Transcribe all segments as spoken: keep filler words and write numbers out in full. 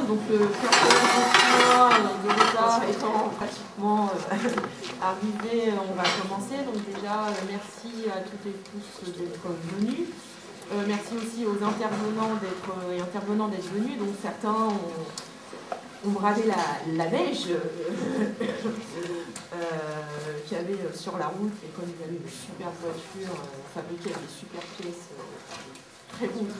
donc le quatorze de retard étant pratiquement euh, arrivé, on va commencer. Donc déjà, euh, merci à toutes et tous d'être venus. Euh, merci aussi aux intervenants d'être euh, intervenants d'être venus. Donc certains ont, ont bravé la, la neige euh, qu'il y avait sur la route, et comme ils avaient une super voiture euh, fabriquée avec des super pièces euh, très bons.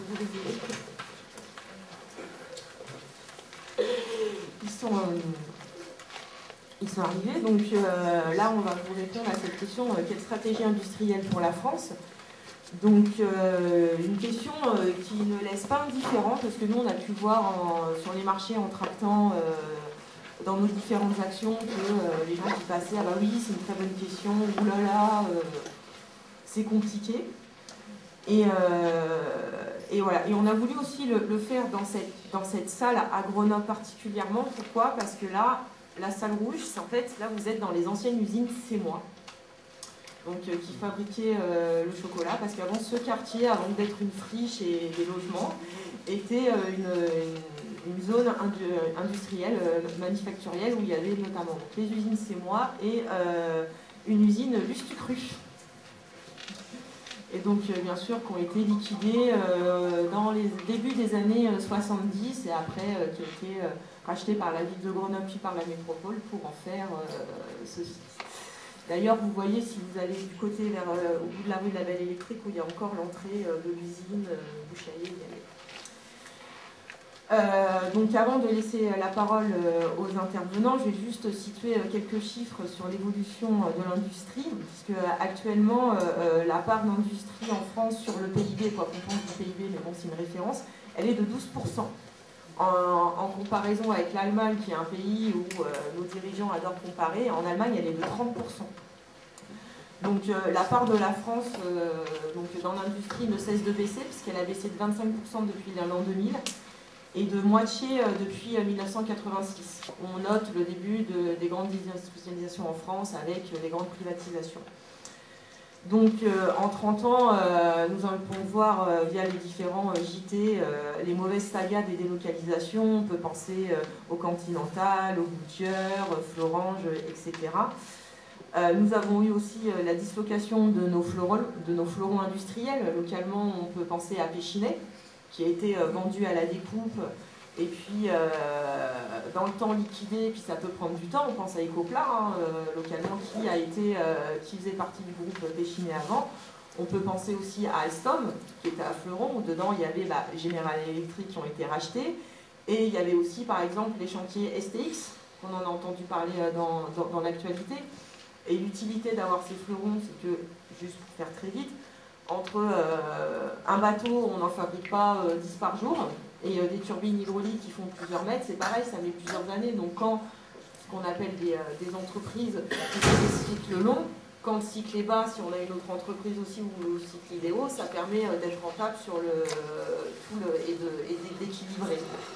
Ils sont, euh, ils sont arrivés, donc euh, là on va vous répondre à cette question, euh, quelle stratégie industrielle pour la France? Donc euh, une question euh, qui ne laisse pas indifférent, parce que nous on a pu voir en, sur les marchés en tractant euh, dans nos différentes actions que euh, les gens qui passaient, ah bah oui c'est une très bonne question, oulala, euh, c'est compliqué. Et, euh, et voilà. Et on a voulu aussi le, le faire dans cette, dans cette salle à Grenoble particulièrement. Pourquoi? Parce que là, la salle rouge, c'est en fait, là vous êtes dans les anciennes usines C'est moi, donc euh, qui fabriquaient euh, le chocolat. Parce qu'avant, ce quartier, avant d'être une friche et des logements, était euh, une, une, une zone indu, industrielle, euh, manufacturielle, où il y avait notamment donc, les usines C'est moi et euh, une usine Lustucru. Et donc, euh, bien sûr, qui ont été liquidés euh, dans les débuts des années soixante-dix et après, euh, qui ont été euh, rachetés par la ville de Grenoble puis par la métropole pour en faire euh, ceci. D'ailleurs, vous voyez, si vous allez du côté vers, euh, au bout de la rue de la Belle Électrique, où il y a encore l'entrée euh, de l'usine euh, Bouchaillé, il y avait. Euh, donc avant de laisser la parole euh, aux intervenants, je vais juste situer euh, quelques chiffres sur l'évolution euh, de l'industrie, puisque euh, actuellement euh, la part d'industrie en France sur le P I B, quoi qu'on pense du P I B, mais bon c'est une référence, elle est de douze pour cent. En, en comparaison avec l'Allemagne, qui est un pays où euh, nos dirigeants adorent comparer, en Allemagne elle est de trente pour cent. Donc euh, la part de la France euh, donc, dans l'industrie ne cesse de baisser, puisqu'elle a baissé de vingt-cinq pour cent depuis l'an deux mille. Et de moitié depuis mille neuf cent quatre-vingt-six. On note le début de, des grandes industrialisations en France avec les grandes privatisations. Donc euh, en trente ans, euh, nous allons voir euh, via les différents euh, J T euh, les mauvaises sagas des délocalisations. On peut penser euh, au Continental, au Goodyear, euh, Florange, et cetera. Euh, nous avons eu aussi euh, la dislocation de nos, fleurons, de nos fleurons industriels. Localement, on peut penser à Péchinet, qui a été euh, vendu à la découpe, et puis euh, dans le temps liquidé, puis ça peut prendre du temps. On pense à Ecopla, hein, euh, localement, qui, a été, euh, qui faisait partie du groupe Péchinet avant. On peut penser aussi à Alstom, qui était à Fleuron, où dedans il y avait bah, General Electric qui ont été rachetés, et il y avait aussi par exemple les chantiers S T X, qu'on en a entendu parler dans, dans, dans l'actualité. Et l'utilité d'avoir ces fleurons, c'est que, juste pour faire très vite, entre euh, un bateau, on n'en fabrique pas euh, dix par jour, et euh, des turbines hydrauliques qui font plusieurs mètres, c'est pareil, ça met plusieurs années. Donc quand, ce qu'on appelle des, euh, des entreprises qui font des cycles longs, quand le cycle est bas, si on a une autre entreprise aussi où le cycle est haut, ça permet euh, d'être rentable sur le, tout le, et d'équilibrer.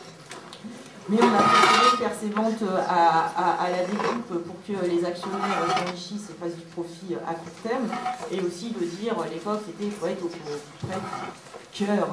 Mais on a préféré faire ces ventes à, à, à la découpe pour que les actionnaires s'enrichissent et fassent du profit à court terme. Et aussi de dire, à l'époque, c'était il faut être au plus près du cœur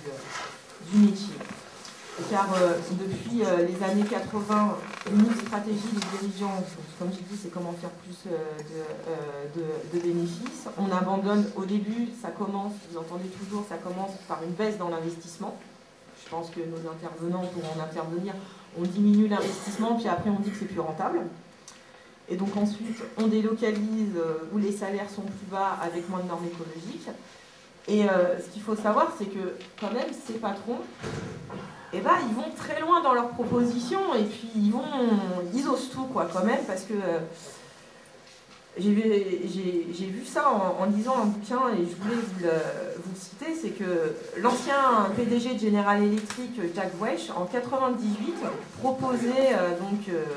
du, du métier. Car euh, depuis euh, les années quatre-vingt, l'unique stratégie des dirigeants, comme j'ai dit, c'est comment faire plus euh, de, euh, de, de bénéfices. On abandonne au début, ça commence, vous entendez toujours, ça commence par une baisse dans l'investissement. Je pense que nos intervenants pourront en intervenir. On diminue l'investissement, puis après on dit que c'est plus rentable. Et donc ensuite, on délocalise euh, où les salaires sont plus bas avec moins de normes écologiques. Et euh, ce qu'il faut savoir, c'est que quand même, ces patrons, eh ben, ils vont très loin dans leurs propositions, et puis ils vont, ils osent tout, quoi, quand même, parce que euh, j'ai vu ça en, en lisant un bouquin, et je voulais vous le, vous le citer, c'est que l'ancien P D G de General Electric, Jack Welch, en quatre-vingt-dix-huit, proposait euh, donc euh,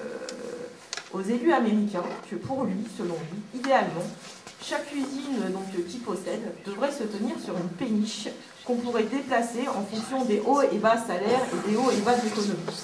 aux élus américains que pour lui, selon lui, idéalement, chaque usine donc, qui possède devrait se tenir sur une péniche qu'on pourrait déplacer en fonction des hauts et bas salaires et des hauts et bas économies.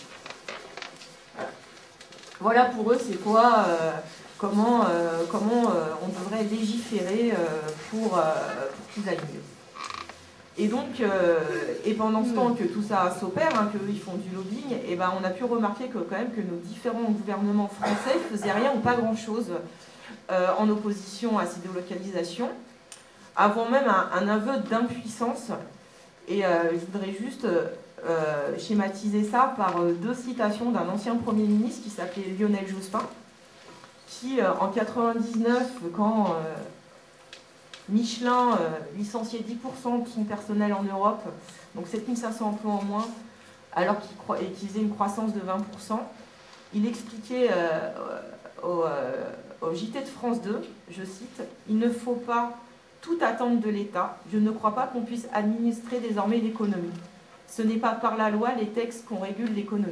Voilà pour eux, c'est quoi, euh, comment, euh, comment euh, on devrait légiférer euh, pour, euh, pour qu'ils aillent mieux. Et donc, euh, et pendant ce temps que tout ça s'opère, hein, qu'ils font du lobbying, et ben on a pu remarquer que quand même que nos différents gouvernements français ne faisaient rien ou pas grand-chose euh, en opposition à ces délocalisations, avant même un, un aveu d'impuissance. Et euh, je voudrais juste euh, schématiser ça par euh, deux citations d'un ancien Premier ministre qui s'appelait Lionel Jospin, qui euh, en quatre-vingt-dix-neuf, quand euh, Michelin euh, licenciait dix pour cent de son personnel en Europe, donc sept mille cinq cents emplois en moins, alors qu'il qu faisait une croissance de vingt pour cent, il expliquait euh, au, euh, au J T de France deux, je cite, « Il ne faut pas tout attendre de l'État. Je ne crois pas qu'on puisse administrer désormais l'économie. Ce n'est pas par la loi, les textes qu'on régule l'économie. »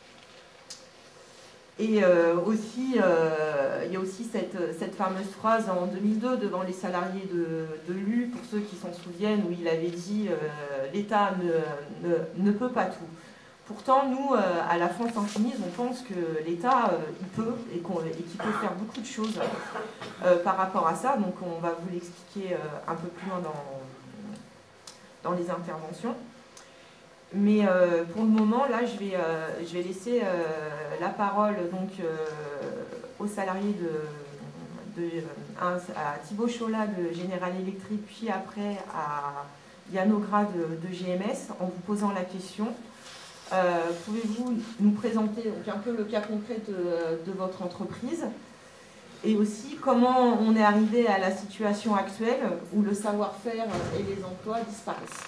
Et euh, aussi, euh, il y a aussi cette, cette fameuse phrase en deux mille deux devant les salariés de, de l'U, pour ceux qui s'en souviennent, où il avait dit euh, « L'État ne, ne, ne peut pas tout ». Pourtant, nous, euh, à la France Insoumise, on pense que l'État, euh, il peut, et qu'il peut faire beaucoup de choses euh, par rapport à ça. Donc, on va vous l'expliquer euh, un peu plus loin dans, dans les interventions. Mais euh, pour le moment, là, je vais, euh, je vais laisser euh, la parole donc, euh, aux salariés de, de, euh, à Thibaut Cholat de General Electric, puis après à Yann Augras de, de G M S, en vous posant la question. Euh, Pouvez-vous nous présenter donc, un peu le cas concret de, de votre entreprise et aussi comment on est arrivé à la situation actuelle où le savoir-faire et les emplois disparaissent?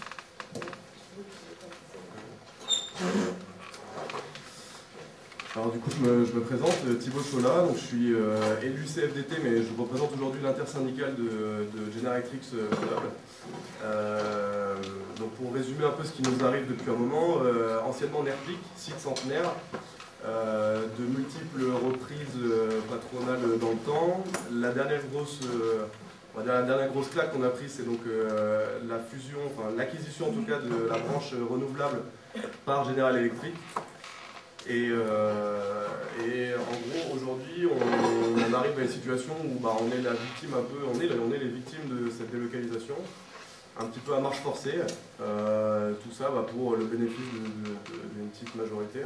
Alors du coup je me, je me présente, Thibaut Cholat, donc je suis euh, élu C F D T mais je représente aujourd'hui l'intersyndicale de, de General Electric Grenoble. Euh, donc pour résumer un peu ce qui nous arrive depuis un moment, euh, anciennement Nerpic, site centenaire, euh, de multiples reprises euh, patronales dans le temps. La dernière grosse, euh, on va dire la dernière grosse claque qu'on a prise, c'est donc euh, la fusion, enfin l'acquisition en tout cas de la branche renouvelable par General Electric. Et, euh, et en gros, aujourd'hui, on, on arrive à une situation où bah, on est la victime un peu, on est, on est les victimes de cette délocalisation, un petit peu à marche forcée. Euh, tout ça bah, pour le bénéfice d'une petite majorité.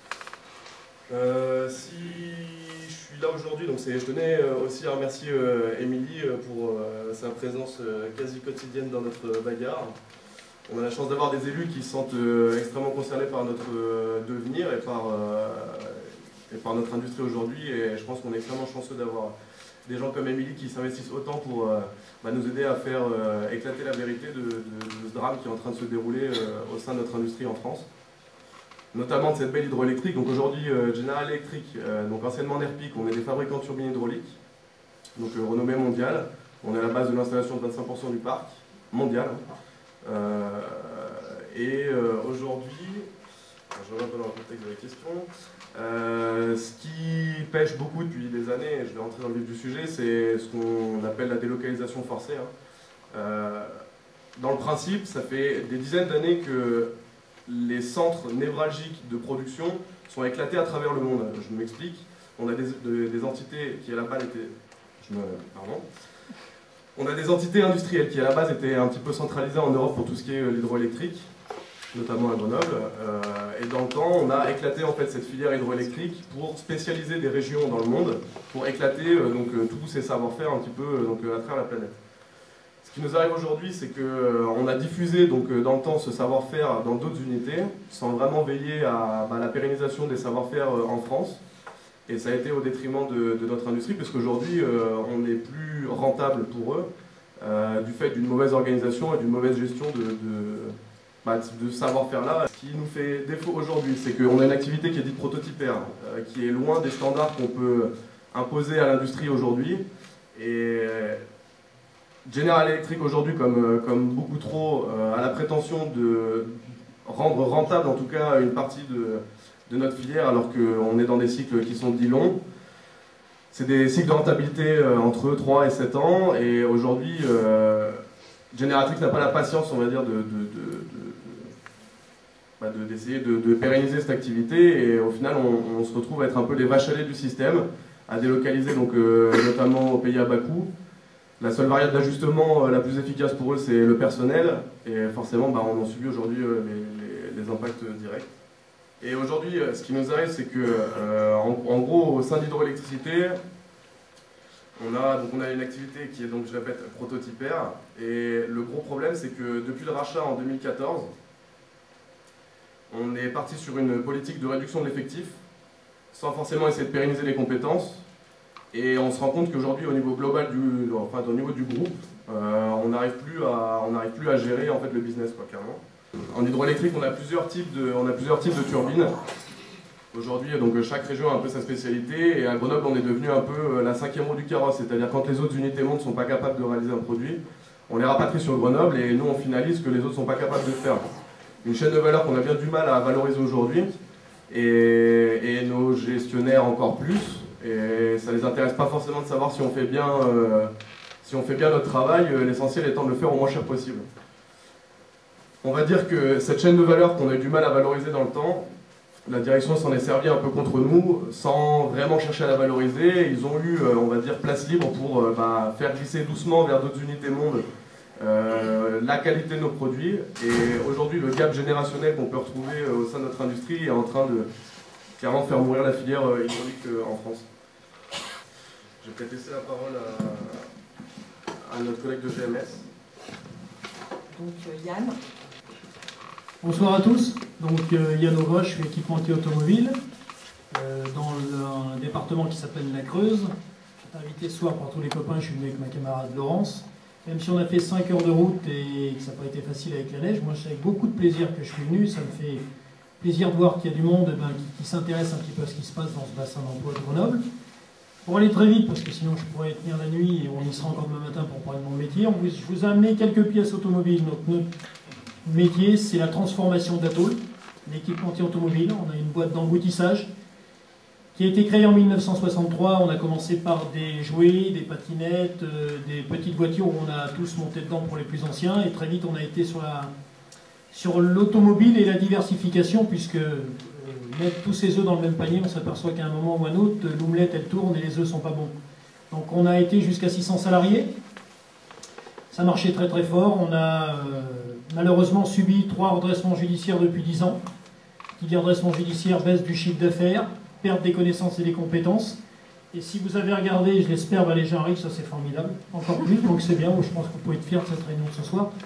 Euh, si je suis là aujourd'hui, donc je tenais aussi à remercier euh, Émilie pour euh, sa présence euh, quasi quotidienne dans notre bagarre. On a la chance d'avoir des élus qui se sentent euh, extrêmement concernés par notre euh, devenir et par, euh, et par notre industrie aujourd'hui. Et je pense qu'on est extrêmement chanceux d'avoir des gens comme Émilie qui s'investissent autant pour euh, bah, nous aider à faire euh, éclater la vérité de, de, de ce drame qui est en train de se dérouler euh, au sein de notre industrie en France. Notamment de cette belle hydroélectrique. Donc aujourd'hui, euh, General Electric, euh, donc anciennement Nerpic, on est des fabricants de turbines hydrauliques, donc euh, renommée mondiale. On est à la base de l'installation de vingt-cinq pour cent du parc mondial. Euh, et euh, aujourd'hui, je reviens un peu dans le contexte de la question, euh, ce qui pêche beaucoup depuis des années, et je vais rentrer dans le vif du sujet, c'est ce qu'on appelle la délocalisation forcée. Hein. Euh, dans le principe, ça fait des dizaines d'années que les centres névralgiques de production sont éclatés à travers le monde. Je m'explique. On a des, de, des entités qui à la base étaient... Je me, pardon. On a des entités industrielles qui à la base étaient un petit peu centralisées en Europe pour tout ce qui est l'hydroélectrique, notamment à Grenoble. Euh, et dans le temps, on a éclaté en fait cette filière hydroélectrique pour spécialiser des régions dans le monde, pour éclater euh, donc, euh, tous ces savoir-faire un petit peu euh, donc, à travers la planète. Ce qui nous arrive aujourd'hui, c'est qu'on euh, a diffusé donc, euh, dans le temps ce savoir-faire dans d'autres unités, sans vraiment veiller à bah, la pérennisation des savoir-faire euh, en France. Et ça a été au détriment de, de notre industrie, parce qu'aujourd'hui, euh, on n'est plus rentable pour eux, euh, du fait d'une mauvaise organisation et d'une mauvaise gestion de, de, bah, de savoir-faire-là. Ce qui nous fait défaut aujourd'hui, c'est qu'on a une activité qui est dite prototypaire, euh, qui est loin des standards qu'on peut imposer à l'industrie aujourd'hui. Et General Electric aujourd'hui, comme, comme beaucoup trop, euh, a la prétention de rendre rentable en tout cas une partie de... de notre filière, alors qu'on est dans des cycles qui sont dits longs. C'est des cycles de rentabilité euh, entre trois et sept ans, et aujourd'hui, euh, General Electric n'a pas la patience, on va dire, de, de, de, de, bah de, d'essayer de, de pérenniser cette activité, et au final, on, on se retrouve à être un peu les vaches à lait du système, à délocaliser, donc, euh, notamment aux pays à bas coût, La seule variable d'ajustement euh, la plus efficace pour eux, c'est le personnel. Et forcément, bah, on en subit aujourd'hui euh, les, les, les impacts directs. Et aujourd'hui, euh, ce qui nous arrive, c'est que, euh, en, en gros, au sein d'Hydroélectricité, on a, donc on a une activité qui est, donc, je répète, prototypaire. Et le gros problème, c'est que depuis le rachat en deux mille quatorze, on est parti sur une politique de réduction de l'effectif, sans forcément essayer de pérenniser les compétences. Et on se rend compte qu'aujourd'hui, au niveau global, du, enfin au niveau du groupe, euh, on n'arrive plus à, on n'arrive plus à gérer en fait le business, quoi, clairement. En hydroélectrique, on a plusieurs types de, on a plusieurs types de turbines. Aujourd'hui, donc chaque région a un peu sa spécialité. Et à Grenoble, on est devenu un peu la cinquième roue du carrosse, c'est-à-dire quand les autres unités mondes ne sont pas capables de réaliser un produit, on les rapatrie sur Grenoble et nous on finalise ce que les autres ne sont pas capables de faire. Une chaîne de valeur qu'on a bien du mal à valoriser aujourd'hui, et, et nos gestionnaires encore plus. Et ça ne les intéresse pas forcément de savoir si on fait bien, euh, si on fait bien notre travail, euh, l'essentiel étant de le faire au moins cher possible. On va dire que cette chaîne de valeur qu'on a eu du mal à valoriser dans le temps, la direction s'en est servie un peu contre nous, sans vraiment chercher à la valoriser. Ils ont eu, euh, on va dire, place libre pour euh, bah, faire glisser doucement vers d'autres unités monde euh, la qualité de nos produits. Et aujourd'hui, le gap générationnel qu'on peut retrouver euh, au sein de notre industrie est en train de clairement faire mourir la filière euh, hydraulique euh, en France. Je vais peut-être laisser la parole à, à notre collègue de G M S. Donc Yann. Bonsoir à tous. Donc euh, Yann Auvray, je suis équipementier automobile euh, dans le, un département qui s'appelle la Creuse. J'étais invité ce soir par tous les copains, je suis venu avec ma camarade Laurence. Même si on a fait cinq heures de route et que ça n'a pas été facile avec la neige, moi c'est avec beaucoup de plaisir que je suis venu. Ça me fait plaisir de voir qu'il y a du monde eh ben, qui, qui s'intéresse un petit peu à ce qui se passe dans ce bassin d'emploi de Grenoble. Pour aller très vite, parce que sinon je pourrais tenir la nuit et on y sera encore demain matin pour parler de mon métier, on vous, je vous ai amené quelques pièces automobiles. Donc notre métier, c'est la transformation d'atolls, l'équipementier automobile. On a une boîte d'emboutissage qui a été créée en mille neuf cent soixante-trois. On a commencé par des jouets, des patinettes, euh, des petites voitures où on a tous monté dedans pour les plus anciens. Et très vite, on a été sur la, sur l'automobile et la diversification, puisque euh, mettre tous ses œufs dans le même panier, on s'aperçoit qu'à un moment ou un autre, l'omelette, elle tourne et les œufs sont pas bons. Donc on a été jusqu'à six cents salariés. Ça marchait très très fort. On a euh, malheureusement subi trois redressements judiciaires depuis dix ans. Qui dit redressement judiciaire, baisse du chiffre d'affaires, perte des connaissances et des compétences. Et si vous avez regardé, je l'espère, bah, les gens arrivent, ça c'est formidable. Encore plus, donc c'est bien. Je pense que vous pouvez être fiers de cette réunion de ce soir.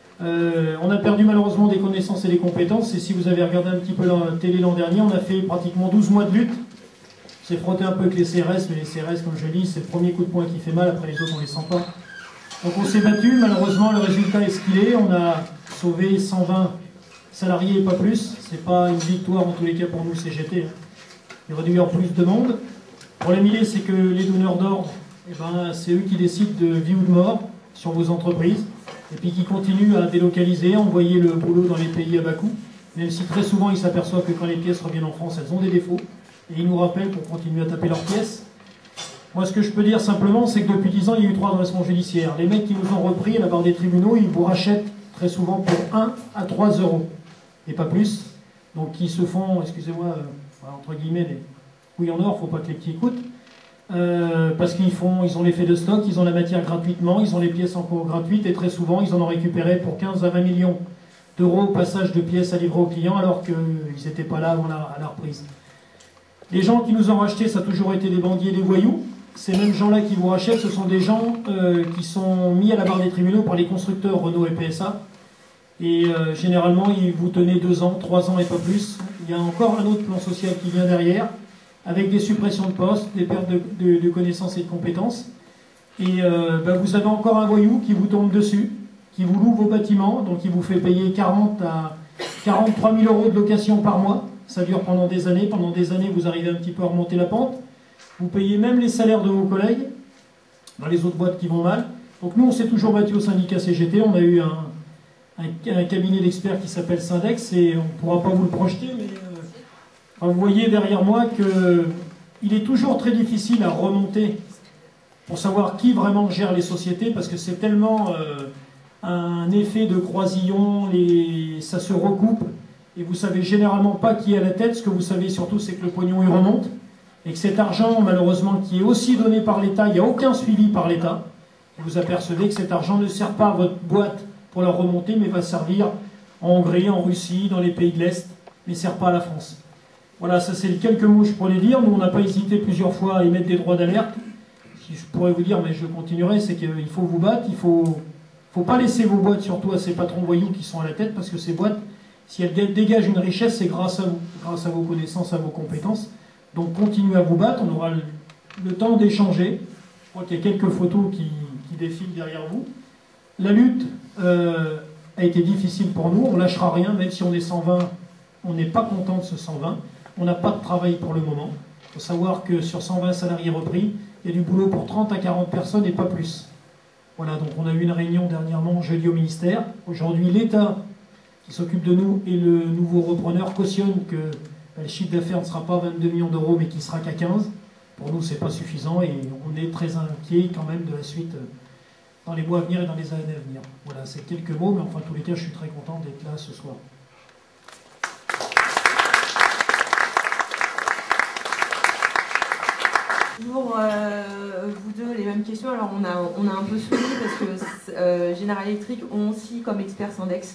Euh, on a perdu malheureusement des connaissances et des compétences. Et si vous avez regardé un petit peu la télé l'an dernier, on a fait pratiquement douze mois de lutte. C'est frotté un peu avec les C R S, mais les C R S, comme je dis, c'est le premier coup de poing qui fait mal. Après les autres, on les sent pas. Donc on s'est battu, malheureusement le résultat est ce qu'il est, on a sauvé cent vingt salariés et pas plus, c'est pas une victoire en tous les cas pour nous C G T, il aurait dû y avoir plus de monde. Pour les milliers, c'est que les donneurs d'ordre, eh ben, c'est eux qui décident de vie ou de mort sur vos entreprises, et puis qui continuent à délocaliser, envoyer le boulot dans les pays à bas coût, même si très souvent ils s'aperçoivent que quand les pièces reviennent en France, elles ont des défauts, et ils nous rappellent pour continuer à taper leurs pièces. Moi, ce que je peux dire simplement, c'est que depuis dix ans, il y a eu trois redressements judiciaires. Les mecs qui nous ont repris à la barre des tribunaux, ils vous rachètent très souvent pour un à trois euros, et pas plus. Donc, ils se font, excusez-moi, euh, entre guillemets, les couilles en or, faut pas que les petits écoutent, euh, parce qu'ils font, ils ont l'effet de stock, ils ont la matière gratuitement, ils ont les pièces encore gratuites, et très souvent, ils en ont récupéré pour quinze à vingt millions d'euros au passage de pièces à livrer aux clients, alors qu'ils n'étaient pas là avant la, à la reprise. Les gens qui nous ont rachetés, ça a toujours été des bandits et des voyous. Ces mêmes gens-là qui vous rachètent, ce sont des gens euh, qui sont mis à la barre des tribunaux par les constructeurs Renault et P S A. Et euh, généralement, ils vous tenaient deux ans, trois ans et pas plus. Il y a encore un autre plan social qui vient derrière, avec des suppressions de postes, des pertes de, de, de connaissances et de compétences. Et euh, bah, vous avez encore un voyou qui vous tombe dessus, qui vous loue vos bâtiments, donc il vous fait payer quarante à quarante-trois mille euros de location par mois. Ça dure pendant des années. Pendant des années, vous arrivez un petit peu à remonter la pente. Vous payez même les salaires de vos collègues dans les autres boîtes qui vont mal. Donc nous, on s'est toujours battu au syndicat C G T. On a eu un, un, un cabinet d'experts qui s'appelle Syndex et on ne pourra pas vous le projeter, mais euh, enfin, vous voyez derrière moi qu'il est toujours très difficile à remonter pour savoir qui vraiment gère les sociétés, parce que c'est tellement euh, un effet de croisillon, les, ça se recoupe et vous savez généralement pas qui est à la tête. Ce que vous savez surtout, c'est que le pognon il remonte. Et que cet argent, malheureusement, qui est aussi donné par l'État, il n'y a aucun suivi par l'État. vous vous apercevez que cet argent ne sert pas à votre boîte pour la remonter, mais va servir en Hongrie, en Russie, dans les pays de l'Est, mais ne sert pas à la France. Voilà, ça c'est les quelques mots que je pourrais dire. Nous, on n'a pas hésité plusieurs fois à émettre des droits d'alerte. Si je pourrais vous dire, mais je continuerai, c'est qu'il faut vous battre, il ne faut, faut pas laisser vos boîtes, surtout à ces patrons voyous qui sont à la tête, parce que ces boîtes, si elles dégagent une richesse, c'est grâce à vous, grâce à vos connaissances, à vos compétences. Donc continuez à vous battre, on aura le, le temps d'échanger. Je crois qu'il y a quelques photos qui, qui défilent derrière vous. La lutte euh, a été difficile pour nous, on ne lâchera rien, même si on est cent vingt, on n'est pas content de ce cent vingt. On n'a pas de travail pour le moment. Il faut savoir que sur cent vingt salariés repris, il y a du boulot pour trente à quarante personnes et pas plus. Voilà, donc on a eu une réunion dernièrement, jeudi au ministère. Aujourd'hui, l'État qui s'occupe de nous et le nouveau repreneur cautionnent que ben, le chiffre d'affaires ne sera pas vingt-deux millions d'euros, mais qu'il sera qu'à quinze. Pour nous, ce n'est pas suffisant et on est très inquiet quand même de la suite dans les mois à venir et dans les années à venir. Voilà, c'est quelques mots, mais enfin, en tous les cas, je suis très content d'être là ce soir. Toujours euh, vous deux les mêmes questions. Alors on a, on a un peu souri parce que euh, General Electric ont aussi comme expert Sandex.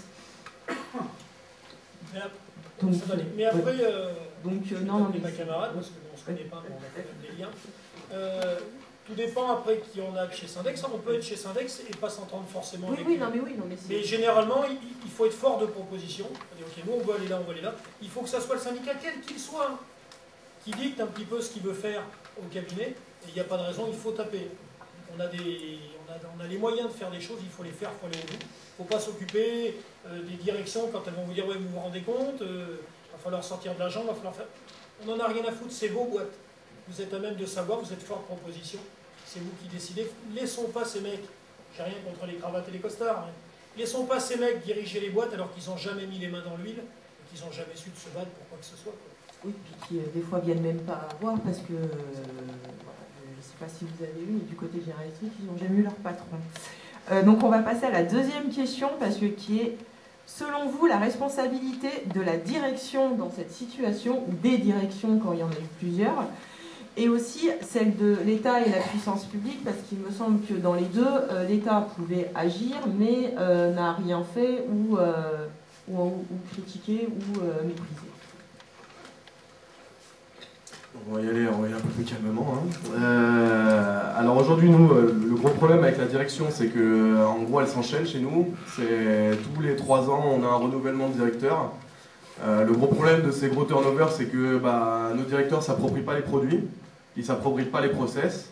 Mais après, donc, mais après ouais. euh, donc je euh, vais non, pas non, mes mais camarades parce qu'on ne se connaît pas, mais on a quand même des liens. Euh, tout dépend après qui on a chez Syndex. On peut être chez Syndex et pas s'entendre forcément oui, avec oui, eux. non, mais oui, non, mais, mais généralement, il, il faut être fort de proposition. On dit, ok, nous on veut aller là, on veut aller là. Il faut que ça soit le syndicat, quel qu'il soit, hein, qui dicte un petit peu ce qu'il veut faire au cabinet. Et il n'y a pas de raison, il faut taper. On a, des, on, a, on a les moyens de faire des choses, il faut les faire, il faut aller au bout. Il ne faut pas s'occuper euh, des directions quand elles vont vous dire, ouais, vous vous rendez compte, il euh, va falloir sortir de l'argent, il va falloir faire... On n'en a rien à foutre, c'est vos boîtes. Vous êtes à même de savoir, vous êtes fort de proposition. C'est vous qui décidez. Laissons pas ces mecs, j'ai rien contre les cravates et les costards, hein. Laissons pas ces mecs diriger les boîtes alors qu'ils n'ont jamais mis les mains dans l'huile et qu'ils n'ont jamais su de se battre pour quoi que ce soit, quoi. oui, puis qui euh, des fois viennent même pas voir parce que, euh, voilà, je ne sais pas si vous avez eu, mais du côté General Electric, ils n'ont jamais eu leur patron. Euh, donc on va passer à la deuxième question, parce que qui est, selon vous, la responsabilité de la direction dans cette situation, ou des directions quand il y en a eu plusieurs, et aussi celle de l'État et la puissance publique, parce qu'il me semble que dans les deux, euh, l'État pouvait agir, mais euh, n'a rien fait, ou, euh, ou, ou critiquer, ou euh, mépriser. On va y aller, on va y aller un peu plus calmement. Hein. Euh, alors aujourd'hui, nous, le gros problème avec la direction, c'est que, en gros, elle s'enchaîne chez nous. C'est tous les trois ans, on a un renouvellement de directeur. Euh, le gros problème de ces gros turnovers, c'est que bah, nos directeurs ne s'approprient pas les produits, ils ne s'approprient pas les process,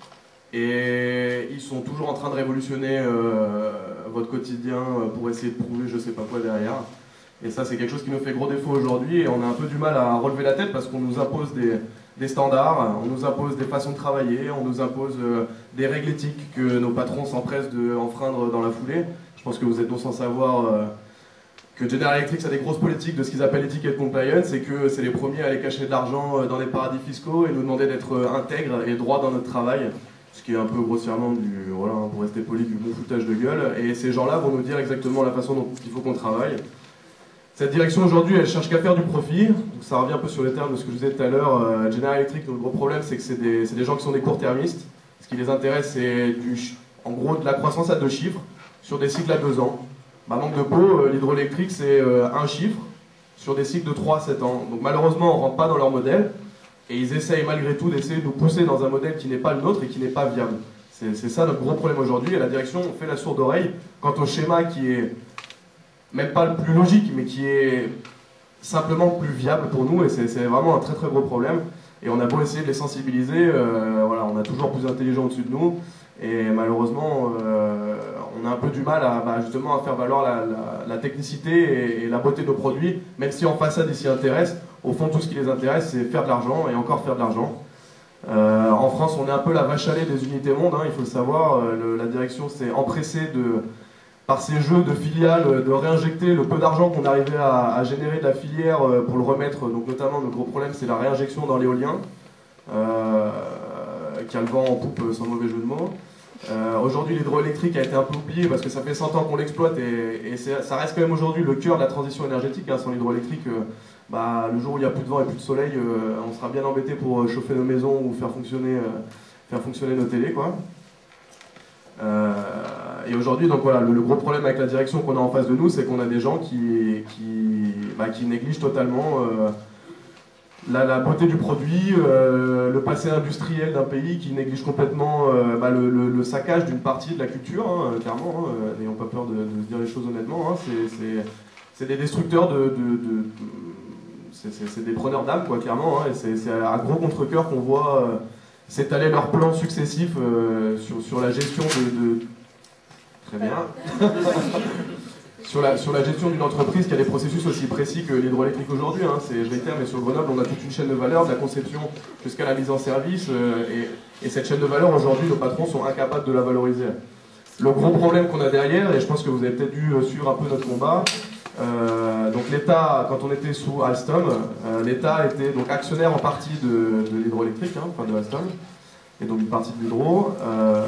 et ils sont toujours en train de révolutionner euh, votre quotidien pour essayer de prouver je ne sais pas quoi derrière. Et ça, c'est quelque chose qui nous fait gros défaut aujourd'hui, et on a un peu du mal à relever la tête parce qu'on nous impose des, des standards, on nous impose des façons de travailler, on nous impose euh, des règles éthiques que nos patrons s'empressent d'enfreindre dans la foulée. Je pense que vous êtes tous sans savoir euh, que General Electric a des grosses politiques de ce qu'ils appellent etiquette compliance, et que c'est les premiers à aller cacher de l'argent dans les paradis fiscaux et nous demander d'être intègres et droits dans notre travail, ce qui est un peu grossièrement du, voilà, pour rester poli, du bon foutage de gueule. Et ces gens-là vont nous dire exactement la façon dont il faut qu'on travaille. Cette direction aujourd'hui, elle cherche qu'à faire du profit. Donc ça revient un peu sur les termes de ce que je vous disais tout à l'heure. Euh, General Electric, notre gros problème, c'est que c'est des, des gens qui sont des court-termistes. Ce qui les intéresse, c'est en gros de la croissance à deux chiffres sur des cycles à deux ans. Bah, manque de peau, euh, l'hydroélectrique, c'est euh, un chiffre sur des cycles de trois à sept ans. Donc malheureusement, on ne rentre pas dans leur modèle. Et ils essayent malgré tout d'essayer de nous pousser dans un modèle qui n'est pas le nôtre et qui n'est pas viable. C'est ça notre gros problème aujourd'hui. Et la direction, on fait la sourde oreille quant au schéma qui est même pas le plus logique, mais qui est simplement plus viable pour nous, et c'est vraiment un très très gros problème. Et on a beau essayer de les sensibiliser, euh, voilà, on a toujours plus intelligents au-dessus de nous, et malheureusement, euh, on a un peu du mal à, bah, justement à faire valoir la, la, la technicité et, et la beauté de nos produits, même si en façade ils s'y intéressent. Au fond, tout ce qui les intéresse, c'est faire de l'argent, et encore faire de l'argent. Euh, en France, on est un peu la vache à lait des unités mondes, hein, il faut le savoir. Euh, le, la direction s'est empressée de... par ces jeux de filiales, de réinjecter le peu d'argent qu'on arrivait à, à générer de la filière pour le remettre. Donc notamment, le gros problème, c'est la réinjection dans l'éolien, euh, qui a le vent en poupe, sans mauvais jeu de mots. Euh, aujourd'hui, l'hydroélectrique a été un peu oublié parce que ça fait cent ans qu'on l'exploite, et, et ça reste quand même aujourd'hui le cœur de la transition énergétique. Hein. Sans l'hydroélectrique, euh, bah, le jour où il n'y a plus de vent et plus de soleil, euh, on sera bien embêté pour chauffer nos maisons ou faire fonctionner, euh, faire fonctionner nos télés, quoi. Euh, et aujourd'hui, donc voilà, le, le gros problème avec la direction qu'on a en face de nous, c'est qu'on a des gens qui, qui, bah, qui négligent totalement euh, la, la beauté du produit, euh, le passé industriel d'un pays, qui néglige complètement euh, bah, le, le, le saccage d'une partie de la culture, hein, clairement, hein, n'ayons pas peur de, de se dire les choses honnêtement. Hein, c'est des destructeurs de... de, de, de c'est des preneurs d'âme, quoi, clairement, hein, et c'est à gros contre-cœur qu'on voit euh, s'étaler leurs plans successifs euh, sur, sur la gestion de... de... Très bien. sur, la, sur la gestion d'une entreprise qui a des processus aussi précis que l'hydroélectrique aujourd'hui. Hein, je vais dire, mais sur Grenoble, on a toute une chaîne de valeur, de la conception jusqu'à la mise en service, euh, et, et cette chaîne de valeur, aujourd'hui, nos patrons sont incapables de la valoriser. Le gros problème qu'on a derrière, et je pense que vous avez peut-être dû suivre un peu notre combat, Euh, donc l'État, quand on était sous Alstom, euh, l'État était donc actionnaire en partie de, de l'hydroélectrique, hein, enfin de Alstom, et donc une partie de l'hydro. Euh,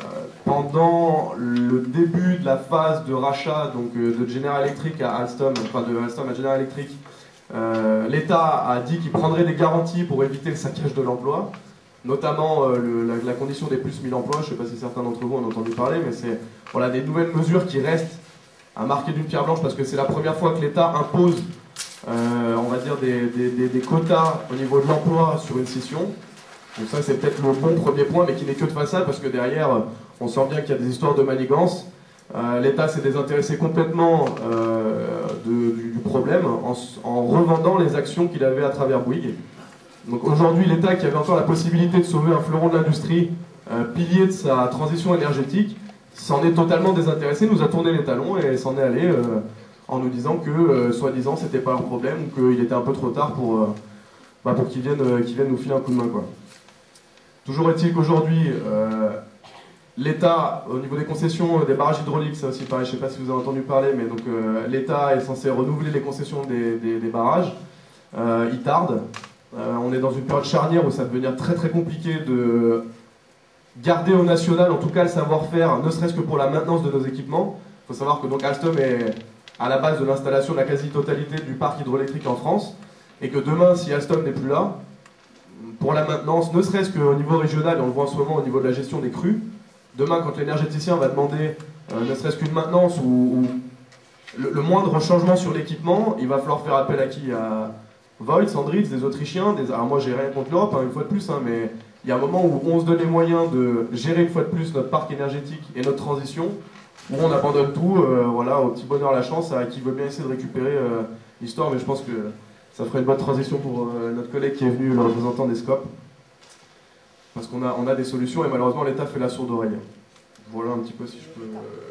pendant le début de la phase de rachat donc, de General Electric à Alstom, enfin de Alstom à General Electric, euh, l'État a dit qu'il prendrait des garanties pour éviter le saccage de l'emploi, notamment euh, le, la, la condition des plus mille emplois. Je ne sais pas si certains d'entre vous en ont entendu parler, mais c'est voilà, des nouvelles mesures qui restent à marquer d'une pierre blanche, parce que c'est la première fois que l'État impose, euh, on va dire, des, des, des, des quotas au niveau de l'emploi sur une scission. Donc ça, c'est peut-être le bon premier point, mais qui n'est que de façade, parce que derrière, on sent bien qu'il y a des histoires de manigance. Euh, L'État s'est désintéressé complètement euh, de, du, du problème en, en revendant les actions qu'il avait à travers Bouygues. Donc aujourd'hui, l'État, qui avait encore la possibilité de sauver un fleuron de l'industrie, euh, pilier de sa transition énergétique, s'en est totalement désintéressé, nous a tourné les talons et s'en est allé euh, en nous disant que, euh, soi-disant, c'était pas leur problème ou qu'il était un peu trop tard pour, euh, bah, pour qu'ils viennent, euh, qu'ils viennent nous filer un coup de main, quoi. Toujours est-il qu'aujourd'hui, euh, l'État, au niveau des concessions des barrages hydrauliques, ça aussi pareil, je ne sais pas si vous avez entendu parler, mais donc euh, l'État est censé renouveler les concessions des, des, des barrages. Euh, il tarde. Euh, on est dans une période charnière où ça va devenir très très compliqué de garder au national, en tout cas, le savoir-faire, ne serait-ce que pour la maintenance de nos équipements. Il faut savoir que donc Alstom est à la base de l'installation de la quasi-totalité du parc hydroélectrique en France, et que demain, si Alstom n'est plus là, pour la maintenance, ne serait-ce qu'au niveau régional, et on le voit en ce moment au niveau de la gestion des crues, demain, quand l'énergéticien va demander euh, ne serait-ce qu'une maintenance ou, ou le, le moindre changement sur l'équipement, il va falloir faire appel à qui? À Voith, Andritz, des Autrichiens, des... alors moi j'ai rien contre l'Europe, hein, une fois de plus, hein, mais il y a un moment où on se donne les moyens de gérer une fois de plus notre parc énergétique et notre transition, où on abandonne tout, euh, voilà, au petit bonheur la chance, à qui veut bien essayer de récupérer euh, l'histoire, mais je pense que ça ferait une bonne transition pour euh, notre collègue qui est venu, le représentant des Scop, parce qu'on a, on a des solutions et malheureusement l'État fait la sourde oreille. Voilà un petit peu si je peux... Euh...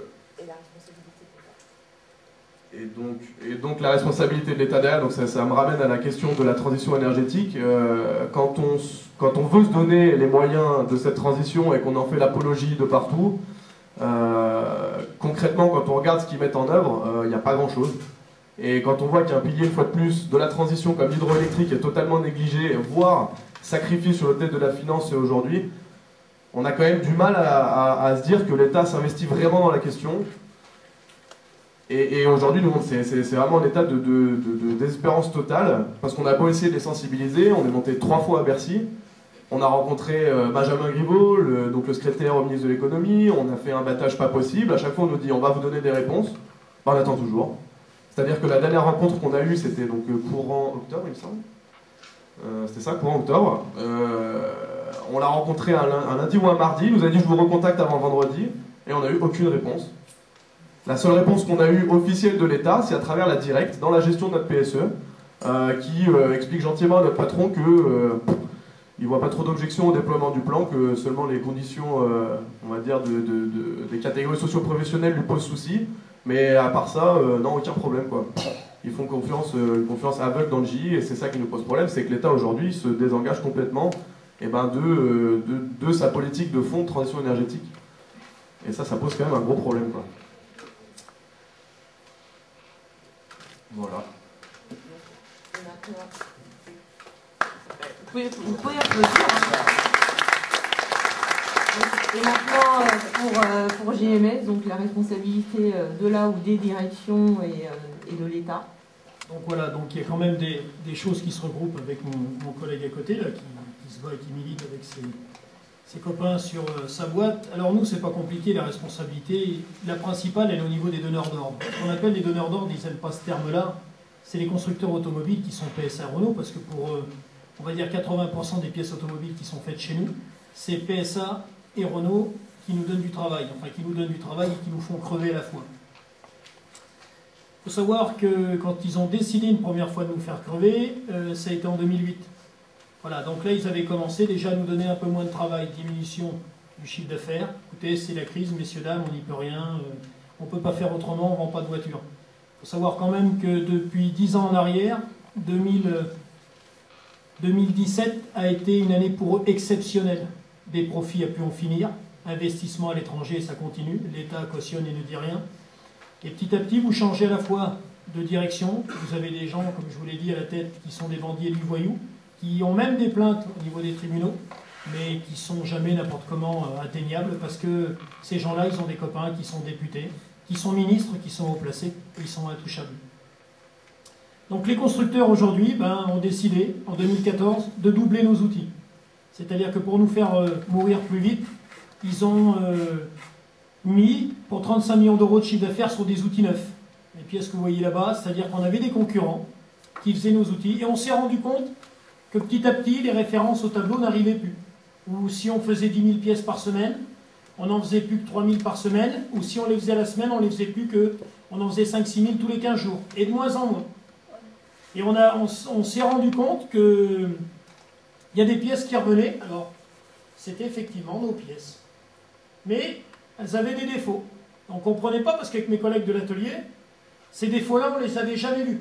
Et donc, et donc la responsabilité de l'État derrière, donc ça, ça me ramène à la question de la transition énergétique. Euh, quand, on, quand on veut se donner les moyens de cette transition et qu'on en fait l'apologie de partout, euh, concrètement, quand on regarde ce qu'ils mettent en œuvre, il euh, n'y a pas grand-chose. Et quand on voit qu'un pilier, une fois de plus, de la transition comme l'hydroélectrique est totalement négligé, voire sacrifié sur le thème de la finance aujourd'hui, on a quand même du mal à, à, à se dire que l'État s'investit vraiment dans la question. Et, et aujourd'hui, c'est vraiment un état de, de, de, de désespérance totale, parce qu'on a beau essayer de les sensibiliser, on est monté trois fois à Bercy, on a rencontré euh, Benjamin Griveaux, le, donc le secrétaire au ministre de l'économie, on a fait un battage pas possible, à chaque fois on nous dit on va vous donner des réponses, ben, on attend toujours. C'est-à-dire que la dernière rencontre qu'on a eue, c'était donc courant octobre, il me semble. Euh, c'était ça, courant octobre. Euh, on l'a rencontré un, un lundi ou un mardi, il nous a dit je vous recontacte avant vendredi, et on n'a eu aucune réponse. La seule réponse qu'on a eue officielle de l'État, c'est à travers la directe, dans la gestion de notre P S E, euh, qui euh, explique gentiment à notre patron que euh, il ne voit pas trop d'objections au déploiement du plan, que seulement les conditions, euh, on va dire, de, de, de, des catégories socio-professionnelles lui posent souci, mais à part ça, euh, non, aucun problème, quoi. Ils font confiance, euh, une confiance aveugle dans le J I, et c'est ça qui nous pose problème, c'est que l'État aujourd'hui se désengage complètement eh ben, de, euh, de, de sa politique de fond de transition énergétique. Et ça, ça pose quand même un gros problème, quoi. Voilà. Vous pouvez, vous pouvez applaudir. Et maintenant, pour, pour G M S, donc la responsabilité de là ou des directions et, et de l'État. Donc voilà, donc il y a quand même des, des choses qui se regroupent avec mon, mon collègue à côté, là, qui, qui se bat et qui milite avec ses, ses copains sur euh, sa boîte. Alors nous, c'est pas compliqué, la responsabilité. La principale, elle est au niveau des donneurs d'ordre. Ce qu'on appelle les donneurs d'ordre, ils n'aiment pas ce terme-là. C'est les constructeurs automobiles qui sont P S A Renault, parce que pour, euh, on va dire, quatre-vingts pour cent des pièces automobiles qui sont faites chez nous, c'est P S A et Renault qui nous donnent du travail, enfin qui nous donnent du travail et qui nous font crever à la fois. Il faut savoir que quand ils ont décidé une première fois de nous faire crever, euh, ça a été en deux mille huit. Voilà, donc là, ils avaient commencé déjà à nous donner un peu moins de travail, diminution du chiffre d'affaires. Écoutez, c'est la crise, messieurs, dames, on n'y peut rien, euh, on ne peut pas faire autrement, on ne vend pas de voiture. Il faut savoir quand même que depuis dix ans en arrière, deux mille, deux mille dix-sept a été une année pour eux exceptionnelle. Des profits à pu en finir, investissement à l'étranger, ça continue, l'État cautionne et ne dit rien. Et petit à petit, vous changez à la fois de direction, vous avez des gens, comme je vous l'ai dit, à la tête, qui sont des bandits et du voyou, qui ont même des plaintes au niveau des tribunaux, mais qui sont jamais n'importe comment euh, atteignables, parce que ces gens-là, ils ont des copains qui sont députés, qui sont ministres, qui sont haut placés, et ils sont intouchables. Donc les constructeurs aujourd'hui ben, ont décidé, en deux mille quatorze, de doubler nos outils. C'est-à-dire que pour nous faire euh, mourir plus vite, ils ont euh, mis pour trente-cinq millions d'euros de chiffre d'affaires sur des outils neufs. Les pièces que vous voyez là-bas, c'est-à-dire qu'on avait des concurrents qui faisaient nos outils, et on s'est rendu compte que petit à petit, les références au tableau n'arrivaient plus. Ou si on faisait dix mille pièces par semaine, on n'en faisait plus que trois mille par semaine, ou si on les faisait à la semaine, on les faisait plus que, on en faisait cinq six mille tous les quinze jours, et de moins en moins. Et on, a, on, on s'est rendu compte que il y a des pièces qui revenaient, alors c'était effectivement nos pièces. Mais elles avaient des défauts. On ne comprenait pas parce qu'avec mes collègues de l'atelier, ces défauts-là, on ne les avait jamais vus.